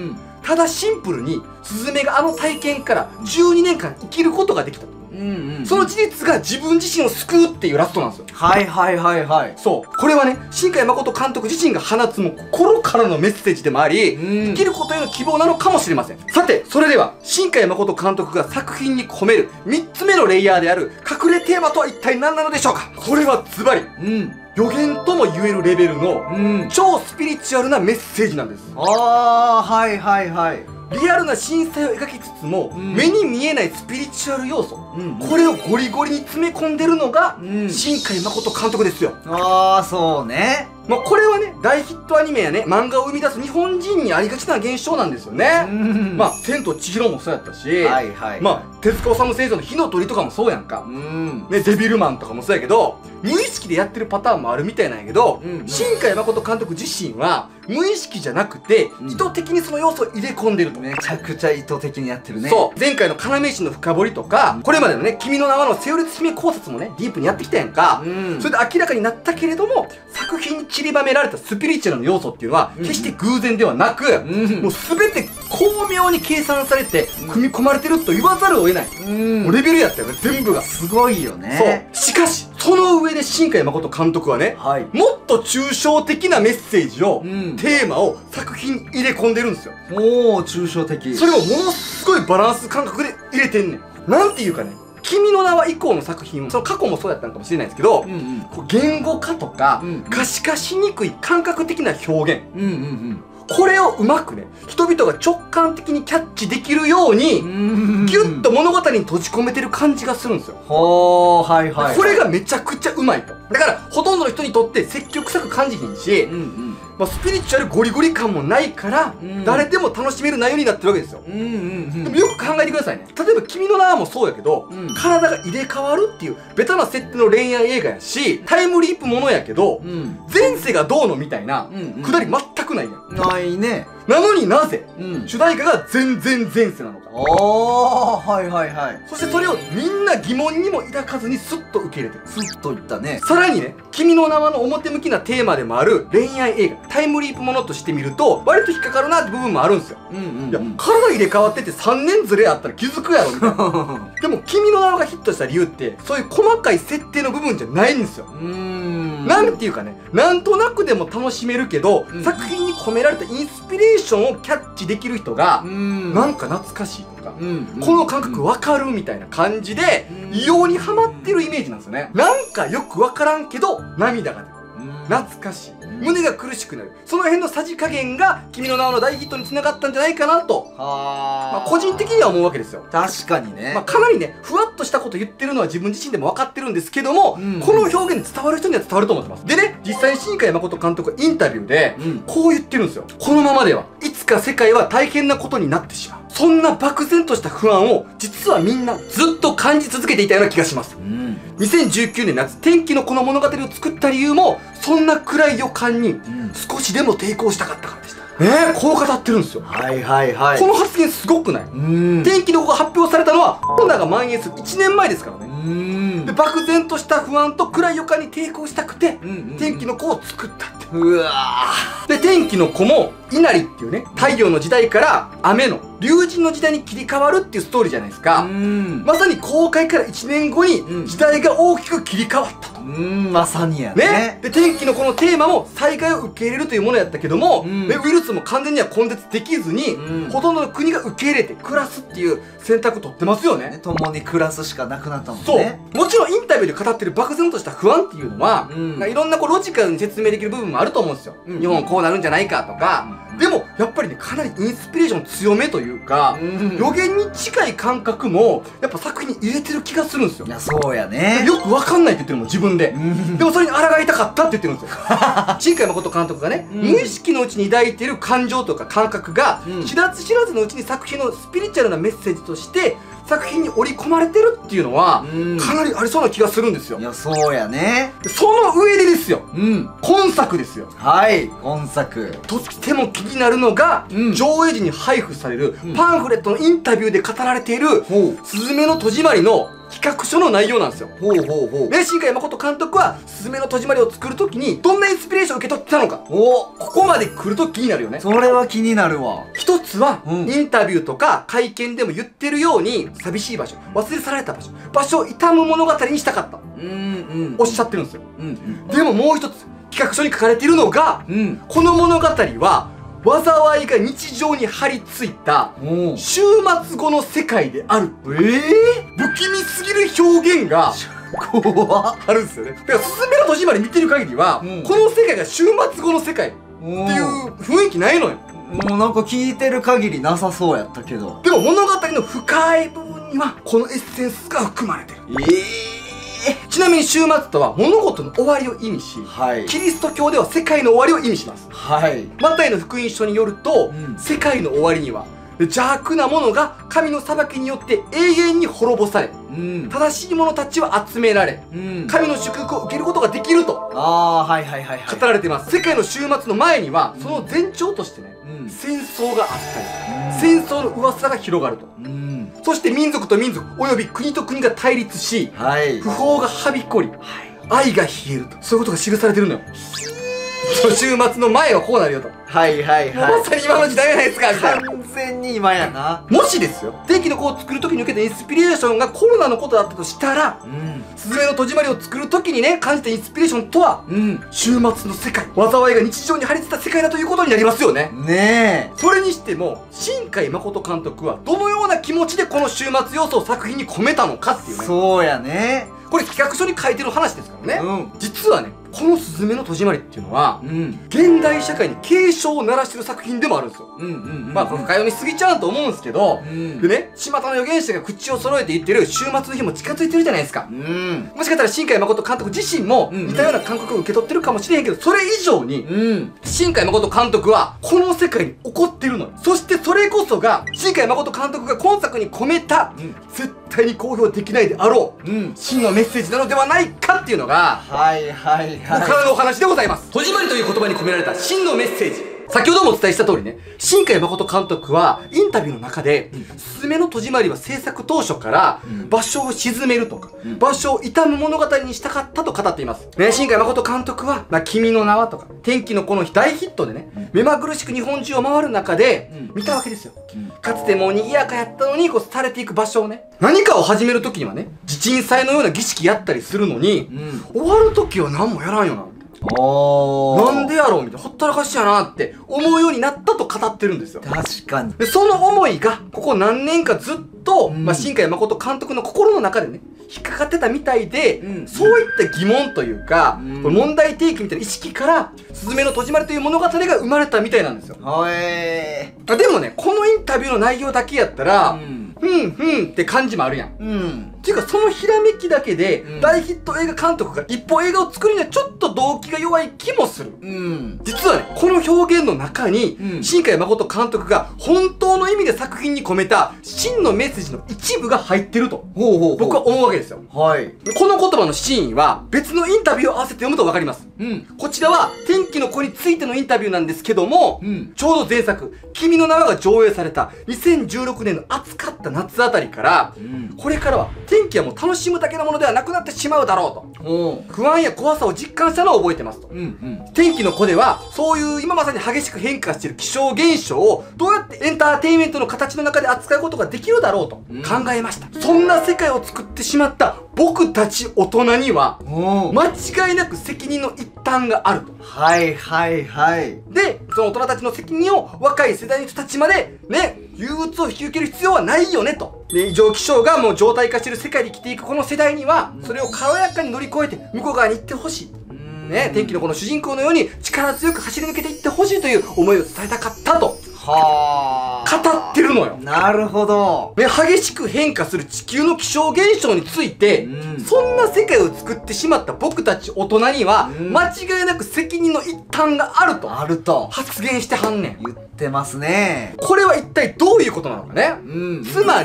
ただシンプルにスズメがあの体験から12年間生きることができたと。その事実が自分自身を救うっていうラストなんですよ。 はいはいはいはい。 そう。これはね、新海誠監督自身が放つも心からのメッセージでもあり、生きることへの希望なのかもしれません。さて、それでは、新海誠監督が作品に込める3つ目のレイヤーである隠れテーマとは一体何なのでしょうか。それはズバリ、予言とも言えるレベルの、超スピリチュアルなメッセージなんです。 あー、はいはいはい。 リアルな震災を描きつつも、目に見えないスピリチュアル要素、これをゴリゴリに詰め込んでるのが、新海誠監督ですよ。 ああ、そうね。 まあこれはね、大ヒットアニメやね、漫画を生み出す日本人にありがちな現象なんですよね。まあ、千と千尋もそうやったし、まあ、手塚治虫先生の火の鳥とかもそうやんか。ね、デビルマンとかもそうやけど、無意識でやってるパターンもあるみたいなんやけど、新海誠監督自身は、無意識じゃなくて、意図的にその要素を入れ込んでると。 めちゃくちゃ意図的にやってるね。 そう。前回の要石の深掘りとか、これまでのね、君の名はのセオリー姫考察もね、ディープにやってきたやんか。それで明らかになったけれども、作品に散りばめられたスピリチュアルの要素っていうのは、決して偶然ではなく、もう全て巧妙に計算されて、組み込まれてると言わざるを得ない。もうレベルやったよね、全部が。 すごいよね。 そう。しかし、その上で新海誠監督はね、もっと抽象的なメッセージを、テーマを作品に入れ込んでるんですよ。 おー、抽象的。 それをものすごいバランス感覚で入れてんねん。なんていうかね、君の名は以降の作品、その過去もそうやったのかもしれないですけど、こう言語化とか、可視化しにくい感覚的な表現。これをうまくね、人々が直感的にキャッチできるように、ギュッと物語に閉じ込めてる感じがするんですよ。 ほー、はいはい。 これがめちゃくちゃうまいと。だから、ほとんどの人にとって積極臭く感じひんし、まあ、スピリチュアルゴリゴリ感もないから、誰でも楽しめる内容になってるわけですよ。でもよく考えてくださいね。例えば、君の名はもそうやけど、体が入れ替わるっていうベタな設定の恋愛映画やし、タイムリープものやけど、前世がどうのみたいな、くだり全くないやん。 ないね。 なのになぜ、主題歌が全然前世なのか。 ああ、はいはいはい。 そしてそれをみんな疑問にも抱かずにスッと受け入れてる。 スッといったね。 さらにね、君の名はの表向きなテーマでもある恋愛映画、タイムリープものとしてみると、割と引っかかるなって部分もあるんですよ。いや、体入れ替わってて3年ずれあったら気づくやろ、みたいな。でも、君の名はがヒットした理由って、そういう細かい設定の部分じゃないんですよ。なんていうかね、なんとなくでも楽しめるけど、作品に込められたインスピレーションをキャッチできる人が、なんか懐かしいとか、この感覚わかるみたいな感じで、異様にハマってるイメージなんですよね。なんかよくわからんけど、涙が出る。懐かしい。胸が苦しくなる。その辺のさじ加減が、君の名はの大ヒットにつながったんじゃないかなと、まあ個人的には思うわけですよ。 確かにね。 まあかなりね、ふわっとしたこと言ってるのは自分自身でも分かってるんですけども、この表現で伝わる人には伝わると思ってます。でね、実際に新海誠監督はインタビューで、こう言ってるんですよ。このままでは、いつか世界は大変なことになってしまう。そんな漠然とした不安を、実はみんなずっと感じ続けていたような気がします。2019年夏、天気のこの物語を作った理由も、そんな暗い予感に少しでも抵抗したかったからでした。こう語ってるんですよ。 はいはいはい。 この発言すごくない？天気の子が発表されたのは、コロナが蔓延する1年前ですからね。で、漠然とした不安と暗い予感に抵抗したくて、天気の子を作ったって。 うわー。で、天気の子も、稲荷っていうね、太陽の時代から雨の、龍神の時代に切り替わるっていうストーリーじゃないですか。まさに公開から1年後に、時代が大きく切り替わったと。 まさにやね。 で、天気のこのテーマも災害を受け入れるというものやったけども、ウイルスも完全には根絶できずに、ほとんどの国が受け入れて暮らすっていう選択を取ってますよね。 共に暮らすしかなくなったもんね。 そう。もちろんインタビューで語ってる漠然とした不安っていうのは、いろんなこうロジカルに説明できる部分もあると思うんですよ。日本こうなるんじゃないかとか。でも、やっぱりね、かなりインスピレーション強めというか、予言に近い感覚も、やっぱ作品に入れてる気がするんですよ。 いや、そうやね。 よくわかんないって言ってるもん、自分で。でもそれに抗いたかったって言ってるんですよ。新海誠監督がね、無意識のうちに抱いている感情とか感覚が、知らず知らずのうちに作品のスピリチュアルなメッセージとして、作品に織り込まれてるっていうのは、かなりありそうな気がするんですよ。 いや、そうやね。 その上でですよ。今作ですよ。 はい、今作。 とっても気になるのが、上映時に配布されるパンフレットのインタビューで語られている、すずめの戸締まりの企画書の内容なんですよ。 ほうほうほう。 ね、新海誠監督はすずめの戸締まりを作るときにどんなインスピレーションを受け取ってたのか。ここまで来ると気になるよね。 それは気になるわ。 一つは、 うん、 インタビューとか会見でも言ってるように、寂しい場所、忘れ去られた場所を悼む物語にしたかった。おっしゃってるんですよ。でももう一つ、企画書に書かれているのが、この物語は、災いが日常に張り付いた終末後の世界である。不気味すぎる表現があるんですよね。だからすずめの戸締まり見てる限りは、この世界が終末後の世界っていう雰囲気ないのよ。 もうなんか聞いてる限りなさそうやったけど。 でも物語の深い部分にはこのエッセンスが含まれてる。ちなみに終末とは物事の終わりを意味し、キリスト教では世界の終わりを意味します。マタイの福音書によると、世界の終わりには邪悪な者が神の裁きによって永遠に滅ぼされ、正しい者たちは集められ、神の祝福を受けることができると語られています。世界の終末の前にはその前兆としてね、戦争があったり、戦争の噂が広がると。そして民族と民族および国と国が対立し、不法がはびこり、愛が冷えると、そういうことが記されてるのよ。その終末の前はこうなるよと。まさに今の時代じゃないですかみたいな。 完全に今やな。 もしですよ、天気の子を作る時に受けたインスピレーションがコロナのことだったとしたら、すずめの戸締まりを作る時にね感じたインスピレーションとは、終末の世界、災いが日常に張り付いた世界だということになりますよね。それにしても新海誠監督はどのような気持ちでこの終末要素を作品に込めたのかっていうね。 そうやね。 これ企画書に書いてる話ですからね。実はね、このすずめの戸締まりっていうのは、現代社会に警鐘を鳴らしてる作品でもあるんですよ。まあこれ深読みしすぎちゃうと思うんですけど、でね、巷の預言者が口を揃えて言ってる終末の日も近づいてるじゃないですか。もしかしたら新海誠監督自身も似たような感覚を受け取ってるかもしれへんけど、それ以上に、新海誠監督はこの世界に起こってるのよ。そしてそれこそが新海誠監督が今作に込めた、絶対に公表できないであろう、真のメッセージなのではないかっていうのが、僕からのお話でございます。戸締まりという言葉に込められた真のメッセージ。先ほどもお伝えした通りね、新海誠監督はインタビューの中で、すずめの戸締まりは制作当初から場所を鎮めるとか、場所を悼む物語にしたかったと語っています。ね、新海誠監督は、君の名はとか、天気の子の大ヒットでね、目まぐるしく日本中を回る中で、見たわけですよ。かつてもう賑やかやったのに、廃れていく場所をね、何かを始める時にはね、地鎮祭のような儀式やったりするのに、終わる時は何もやらんよな。なんでやろうみたいな、ほったらかしやなって思うようになったと語ってるんですよ。 確かに。 で、その思いが、ここ何年かずっと、新海誠監督の心の中でね、引っかかってたみたいで、そういった疑問というか、問題提起みたいな意識から、すずめの戸締まりという物語が生まれたみたいなんですよ。でもね、このインタビューの内容だけやったら、って感じもあるやん。っていうか、そのひらめきだけで、大ヒット映画監督が一歩映画を作るにはちょっと動機が弱い気もする。実はね、この表現の中に、新海誠監督が本当の意味で作品に込めた真のメッセージの一部が入ってると、僕は思うわけですよ。この言葉の真意は、別のインタビューを合わせて読むとわかります。こちらは、天気の子についてのインタビューなんですけども、ちょうど前作、君の名はが上映された2016年の暑かった夏あたりから、これからは天気はもう楽しむだけのものではなくなってしまうだろうと、不安や怖さを実感したのを覚えてますと。天気の子ではそういう今まさに激しく変化している気象現象をどうやってエンターテインメントの形の中で扱うことができるだろうと考えました。そんな世界を作ってしまった僕たち大人には間違いなく責任の一端があると。で、その大人たちの責任を若い世代の人たちまでね、憂鬱を引き受ける必要はないよねと。で、異常気象がもう常態化している世界で生きていくこの世代には、それを軽やかに乗り越えて向こう側に行ってほしい。ね、天気のこの主人公のように力強く走り抜けていってほしいという思いを伝えたかったと。語ってるのよ。 なるほど。 ね、激しく変化する地球の気象現象について、そんな世界を作ってしまった僕たち大人には、間違いなく責任の一端があると発言してはんねん。 言ってますね。 これは一体どういうことなのかね。つまり、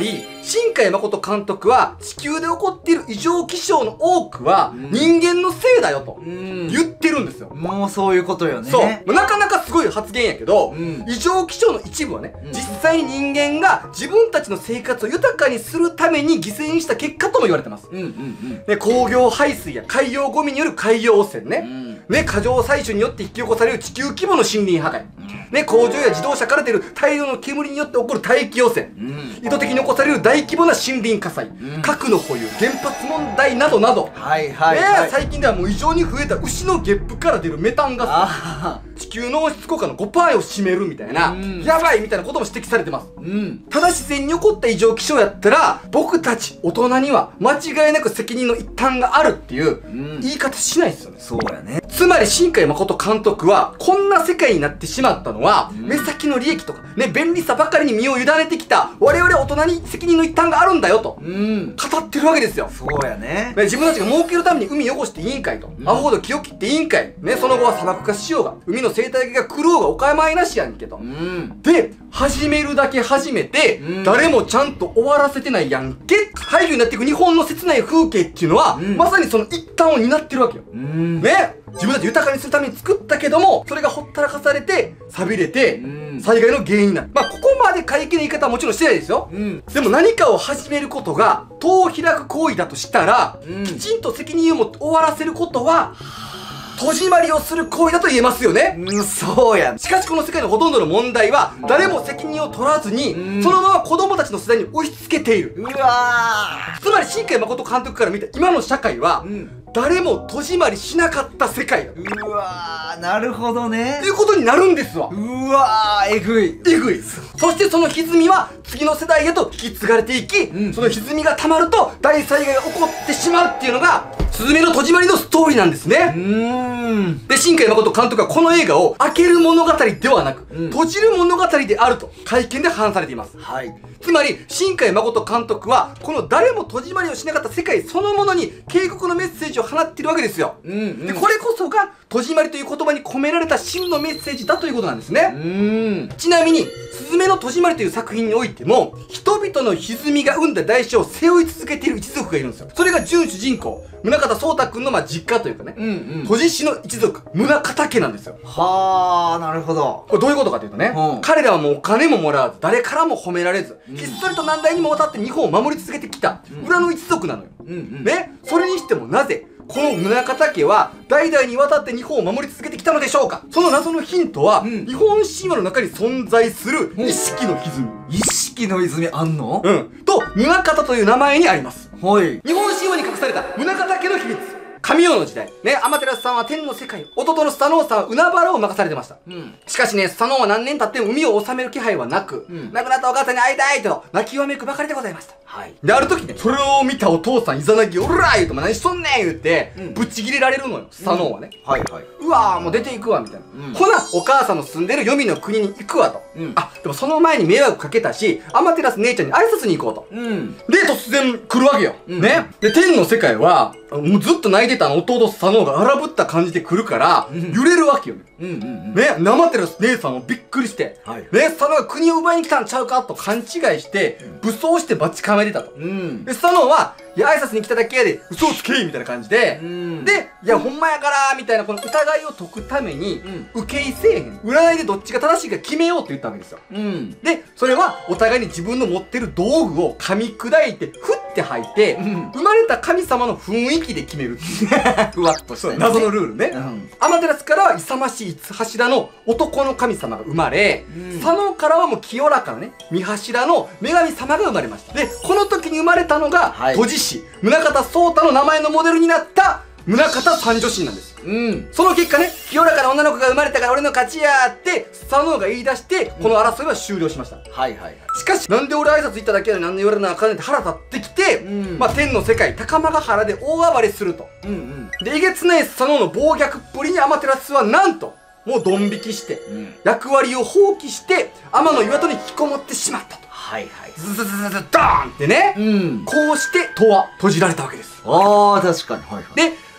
新海誠監督は地球で起こっている異常気象の多くは人間のせいだよと言ってるんですよ。 もうそういうことよね。 そう。なかなかすごい発言やけど、異常気象の一部はね、実際に人間が自分たちの生活を豊かにするために犠牲にした結果とも言われてます。工業排水や海洋ゴミによる海洋汚染ね、過剰採取によって引き起こされる地球規模の森林破壊、ね、工場や自動車から出る大量の煙によって起こる大気汚染、意図的に起こされる大規模な森林火災、核の保有、原発問題などなど、最近ではもう異常に増えた牛のゲップから出るメタンガス、地球の温室効果の 5% を占めるみたいな、やばいみたいなことも指摘されてます。ただ自然に起こった異常気象やったら、僕たち大人には間違いなく責任の一端があるっていう言い方しないですよね。 そうやね。 つまり新海誠監督はこんな世界になってしまったのは、目先の利益とかね、便利さばかりに身を委ねてきた我々大人に責任の一端があるんだよと語ってるわけですよ。 そうやね。 自分たちが儲けるために海汚していいんかいと、アホほど気を切っていいんかいね、その後は砂漠化しようが海の生態系が狂うがお構いなしやんけと、で始めるだけ始めて、誰もちゃんと終わらせてないやんけ。廃墟になっていく日本の切ない風景っていうのは、まさにその一端を担ってるわけよ。ね、自分たち豊かにするために作ったけども、それがほったらかされて錆びれて災害の原因になる。まあここまで過激な言い方はもちろんしてないですよ。でも何かを始めることが戸を開く行為だとしたら、きちんと責任を持って終わらせることは戸締まりをする行為だと言えますよね。 そうや。 しかしこの世界のほとんどの問題は、誰も責任を取らずに、そのまま子供たちの世代に押し付けている。つまり新海誠監督から見た今の社会は、誰も戸締まりしなかった世界だ。 なるほどね。 ということになるんですわ。 えぐい。 えぐい。そしてその歪みは次の世代へと引き継がれていき、その歪みが溜まると大災害が起こってしまうっていうのが、すずめの戸締まりのストーリーなんですね。で、新海誠監督はこの映画を開ける物語ではなく、閉じる物語であると会見で話されています。つまり、新海誠監督は、この誰も戸締まりをしなかった世界そのものに警告のメッセージを放っているわけですよ。で、これこそが、戸締まりという言葉に込められた真のメッセージだということなんですね。ちなみに、すずめの戸締まりという作品においても、人々の歪みが生んだ代償を背負い続けている一族がいるんですよ。それが準主人公、宗像草太くんの実家というかね、戸師氏の一族、宗像家なんですよ。 なるほど。 これどういうことかというとね、彼らはもうお金ももらわず、誰からも褒められず、ひっそりと何代にもわたって日本を守り続けてきた裏の一族なのよ。ね、それにしてもなぜこの宗像家は代々にわたって日本を守り続けてきたのでしょうか。その謎のヒントは、日本神話の中に存在する意識の歪み。 意識の歪みあんの？ と、宗像という名前にあります。 はい。 日本神話に隠された宗像家の秘密。神代の時代、ね、天照さんは天の世界、弟のスサノオさんは海原を任されてました。しかしね、スサノオは何年経っても海を治める気配はなく、亡くなったお母さんに会いたいと泣きわめくばかりでございました。で、ある時ね、それを見たお父さん、イザナギ、おらー言うと、何しとんねん言って、ぶち切れられるのよ、スサノオはね。うわー、もう出ていくわ、みたいな。ほな、お母さんの住んでる黄泉の国に行くわと。でもその前に迷惑かけたし、天照姉ちゃんに挨拶に行こうと。で、突然来るわけよ。ね。で、天の世界は、もうずっと泣いてた弟スサノオが荒ぶった感じで来るから、揺れるわけよね。ね、生照姉さんもびっくりして、ね、スサノオが国を奪いに来たんちゃうかと勘違いして、武装してバチ構えてたと。で、スサノオは、いや、挨拶に来ただけやで、嘘をつけみたいな感じで、で、いや、ほんまやからみたいな、この疑いを解くために、受け入せえへん。占いでどっちが正しいか決めようって言ったわけですよ。で、それは、お互いに自分の持ってる道具を噛み砕いて、ふって吐いて、生まれた神様の雰囲気で決めるっていう。ふわっとした、謎のルールね。天照からは勇ましい柱の男の神様が生まれ、佐野からはもう清らかなね、御柱の女神様が生まれました。で、この時に生まれたのが、都知事、宗像草太の名前のモデルになった宗像三女神なんです。その結果ね、清らかな女の子が生まれたから俺の勝ちやって、佐野が言い出して、この争いは終了しました。しかし、なんで俺挨拶行っただけやのになんで言われなあかんねんって腹立ってきて、まあ天の世界、高間ヶ原で大暴れすると。で、えげつない佐野の暴虐っぷりに天照はなんと、もうドン引きして、役割を放棄して、天の岩戸に引きこもってしまったと。ズズズズズドーンってね、こうして戸は閉じられたわけです。 確かに。 で、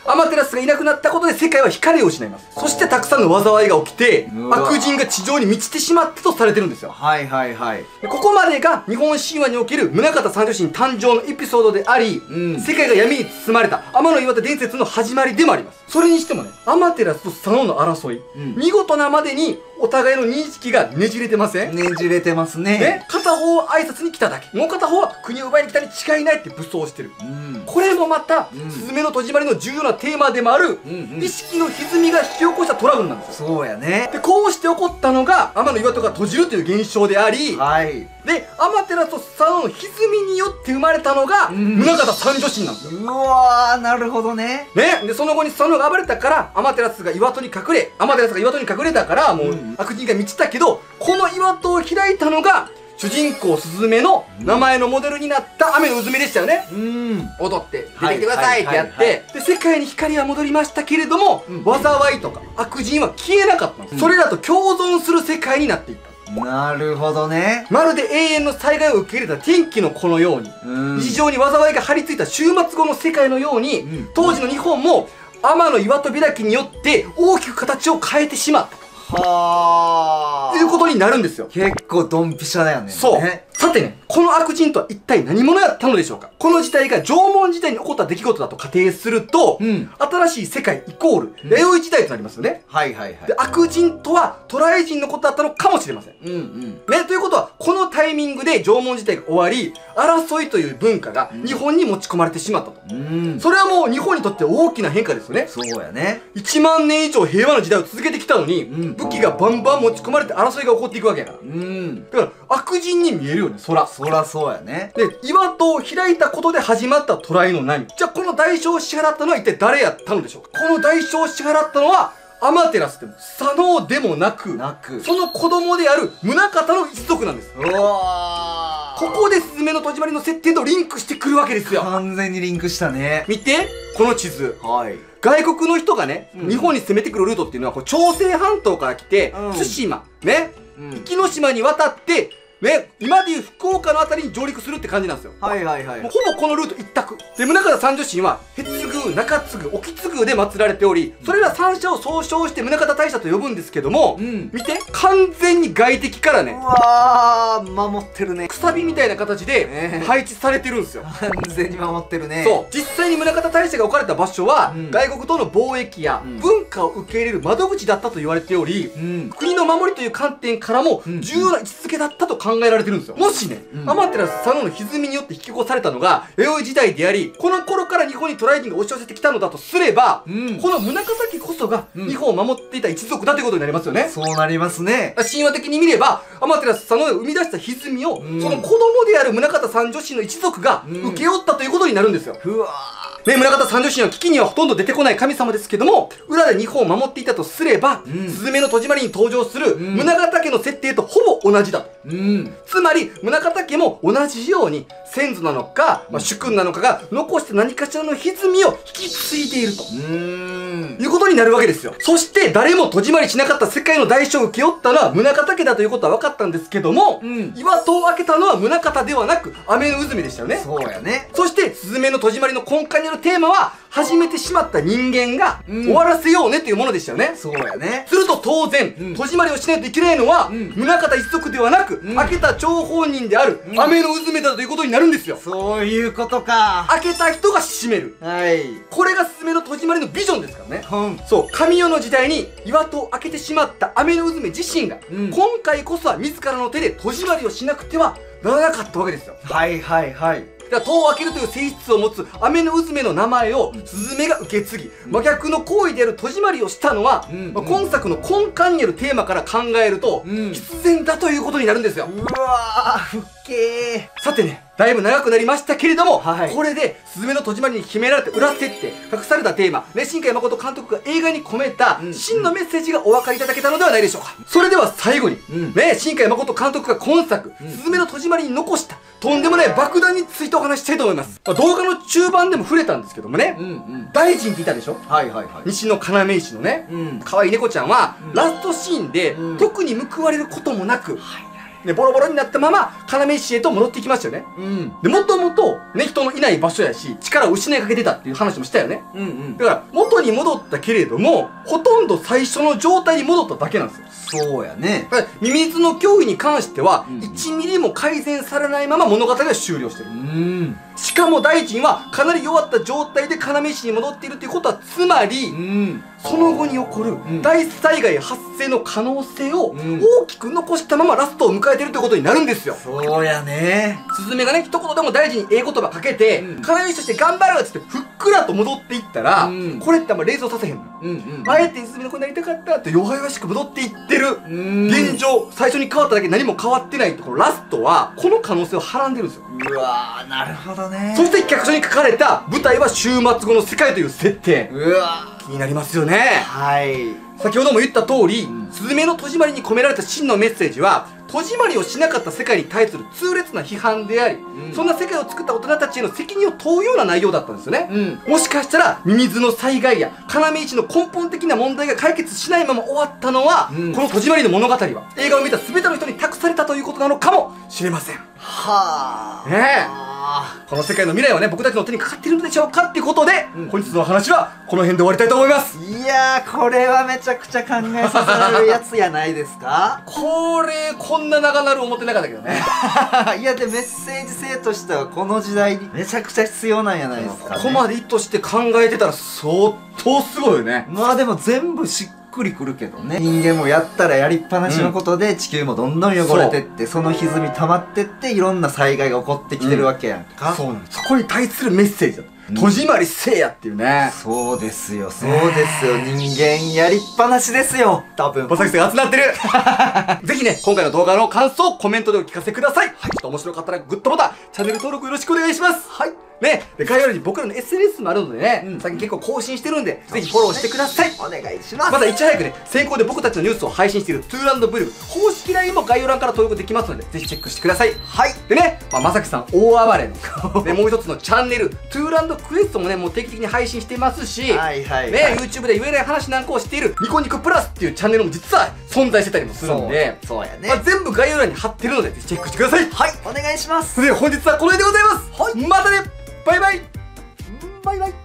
アマテラスがいなくなったことで世界は光を失います。そしてたくさんの災いが起きて、悪人が地上に満ちてしまったとされてるんですよ。 はいはいはい。 ここまでが日本神話における宗像三女神誕生のエピソードであり、世界が闇に包まれた天の岩手伝説の始まりでもあります。それにしてもね、アマテラスと佐野の争い、見事なまでにお互いの認識がねじれてません？ ねじれてますね。 片方は挨拶に来ただけ、もう片方は国を奪いに来たに違いないって武装してる。これもまた、すずめの戸締まりの重要なテーマでもある、意識の歪みが引き起こしたトラブルなんですよ。 そうやね。 で、こうして起こったのが天の岩戸が閉じるという現象であり、 はい。 で、アマテラスと佐野の歪みによって生まれたのが、宗像三女神なんですよ。 うわー、なるほどね。 ね、で、その後に佐野が暴れたから、アマテラスが岩戸に隠れたから、もう悪人が満ちたけど、この岩戸を開いたのが、主人公スズメの名前のモデルになった雨のうずめでしたよね。踊って出てきてくださいってやってで世界に光は戻りましたけれども、災いとか悪人は消えなかったんです。それらと共存する世界になっていった。 なるほどね。 まるで永遠の災害を受け入れた天気の子のように、日常に災いが張り付いた終末後の世界のように、当時の日本も天の岩戸開きによって大きく形を変えてしまった。 はあ。 ということになるんですよ。 結構ドンピシャだよね。 そう。さてね、この悪人とは一体何者やったのでしょうか。この事態が縄文時代に起こった出来事だと仮定すると、新しい世界イコール、弥生時代となりますよね。 はいはいはい。 で、悪人とは渡来人のことだったのかもしれません。ね、ということは、このタイミングで縄文時代が終わり、争いという文化が日本に持ち込まれてしまったと。それはもう日本にとって大きな変化ですよね。 そうやね。 1万年以上平和な時代を続けてきたのに、武器がバンバン持ち込まれて争いが起こっていくわけやから。だから悪人に見えるよね、そらそうやね。 で、岩戸を開いたことで始まった渡来の波。じゃあこの代償を支払ったのは一体誰やったのでしょうか。この代償を支払ったのはアマテラスでも佐野でもなく、その子供である宗像の一族なんです。うわー。ここでスズメの戸締まりの設定とリンクしてくるわけですよ。 完全にリンクしたね。 見て、この地図。 はい。 外国の人がね、日本に攻めてくるルートっていうのは、朝鮮半島から来て、対馬、ね、壱岐島に渡って、ね、今でいう福岡のあたりに上陸するって感じなんですよ。はいはいはい。もうほぼこのルート一択。で、宗像三女神は、へつ宮、中津宮、沖津宮で祀られており、それら三者を総称して宗像大社と呼ぶんですけども、見て、完全に外敵からね、 うわー、守ってるね。 くさびみたいな形で配置されてるんですよ。 完全に守ってるね。 そう。実際に宗像大社が置かれた場所は、外国との貿易や文化を受け入れる窓口だったと言われており、国の守りという観点からも重要な位置づけだったと考えられてるんですよ。もしね、アマテラス佐野の歪みによって引き起こされたのが弥生時代であり、この頃から日本に渡来人が押し寄せてきたのだとすれば、この宗像家こそが日本を守っていた一族だということになりますよね。 そうなりますね。 神話的に見れば、アマテラス佐野が生み出した歪みを、その子供である宗像三女神の一族が請け負ったということになるんですよ。 うわね、宗像三女神は危機にはほとんど出てこない神様ですけども、裏で日本を守っていたとすれば、スズメの戸締まりに登場する宗像家の設定とほぼ同じだと。つまり、宗像家も同じように、先祖なのか、主君なのかが残して何かしらの歪みを引き継いでいると。いうことになるわけですよ。そして、誰も戸締まりしなかった世界の代償を請け負ったのは宗像家だということは分かったんですけども、岩戸を開けたのは宗像ではなく、雨のうずめでしたよね。 そうやね。 そして、スズメの戸締まりの根幹にあるテーマは、始めてしまった人間が終わらせようねというものでしたよね。 そうやね。 すると当然、戸締まりをしないといけないのは、宗像一族ではなく、開けた張本人である、雨のうずめだということになるんですよ。 そういうことか。 開けた人が閉める。 はい。 これがスズメの戸締まりのビジョンですからね。そう、神代の時代に岩戸を開けてしまった雨のうずめ自身が、今回こそは自らの手で戸締まりをしなくてはならなかったわけですよ。 はいはいはい。 だから戸を開けるという性質を持つ雨のうずめの名前をスズメが受け継ぎ、真逆の行為である戸締まりをしたのは、今作の根幹にあるテーマから考えると、必然だということになるんですよ。 うわー、ふっけー。 さてね、だいぶ長くなりましたけれども、これでスズメの戸締まりに秘められた裏設定、隠されたテーマ、新海誠監督が映画に込めた真のメッセージがお分かりいただけたのではないでしょうか。それでは最後に、新海誠監督が今作、スズメの戸締まりに残したとんでもない爆弾についてお話ししたいと思います。動画の中盤でも触れたんですけどもね、大臣っていたでしょ。西の要石のね、可愛い猫ちゃんは、ラストシーンで特に報われることもなく、 で、ボロボロになったまま、要石へと戻っていきましたよね。で、もともと、ね、人のいない場所やし、力を失いかけてたっていう話もしたよね。だから、元に戻ったけれども、ほとんど最初の状態に戻っただけなんですよ。 そうやね。 ミミズの脅威に関しては、1ミリも改善されないまま物語が終了してる。しかも大臣はかなり弱った状態で要石に戻っているということは、つまり、その後に起こる大災害発生の可能性を大きく残したままラストを迎えているということになるんですよ。 そうやね。 スズメがね、一言でも大臣に言葉かけて、要石として頑張るっつってふっくらと戻っていったら、これってあんま冷蔵させへんの。あえてスズメの子になりたかったって弱々しく戻っていってる。現状、最初に変わっただけ何も変わってないって、このラストは、この可能性をはらんでるんですよ。 うわー、なるほどね。 そして脚書に書かれた舞台は終末後の世界という設定。 うわ気になりますよね。 はい。 先ほども言った通り、スズメの戸締まりに込められた真のメッセージは、戸締まりをしなかった世界に対する痛烈な批判であり、そんな世界を作った大人たちへの責任を問うような内容だったんですよね。もしかしたら、ミミズの災害や要石の根本的な問題が解決しないまま終わったのは、この戸締まりの物語は、映画を見た全ての人に託されたということなのかもしれません。 はあ。 ねえ。この世界の未来はね、僕たちの手にかかっているのでしょうかっていうことで、本日の話はこの辺で終わりたいと思います。 いやー、これはめちゃくちゃ考えさせられるやつやないですか。 これ、こんな長なる思ってなかったけどね。 いや、で、メッセージ性としてはこの時代にめちゃくちゃ必要なんやないですか、ね。 ここまで意図して考えてたら相当すごいよね。 まあでも全部しっくりくるけどね。人間もやったらやりっぱなしのことで地球もどんどん汚れてって、その歪み溜まってっていろんな災害が起こってきてるわけやんか。 そうなんです。そこに対するメッセージだと。戸締まりせえやっていうね。 そうですよ、そうですよ。人間やりっぱなしですよ。多分。 ボサキさんが集まってる。ぜひね、今回の動画の感想をコメントでお聞かせください。はい。ちょっと面白かったらグッドボタン、チャンネル登録よろしくお願いします。はい。ね、で概要欄に僕らの SNS もあるのでね、最近結構更新してるんで、ぜひフォローしてください。 お願いします。 またいち早くね、先行で僕たちのニュースを配信しているトゥー&ブルー公式 LINE も概要欄から登録できますので、ぜひチェックしてください。はい。でね、まさきさん大暴れの、ね、もう一つのチャンネル、トゥー&クエストもね、もう定期的に配信してますし、ね、YouTube で言えない話なんかをしているニコニコプラスっていうチャンネルも実は存在してたりもするんで、 そうやね。 全部概要欄に貼ってるので、ぜひチェックしてください。 はい、お願いします。 で、本日はこの辺でございます。はい。またね、バイバイ。 バイバイ。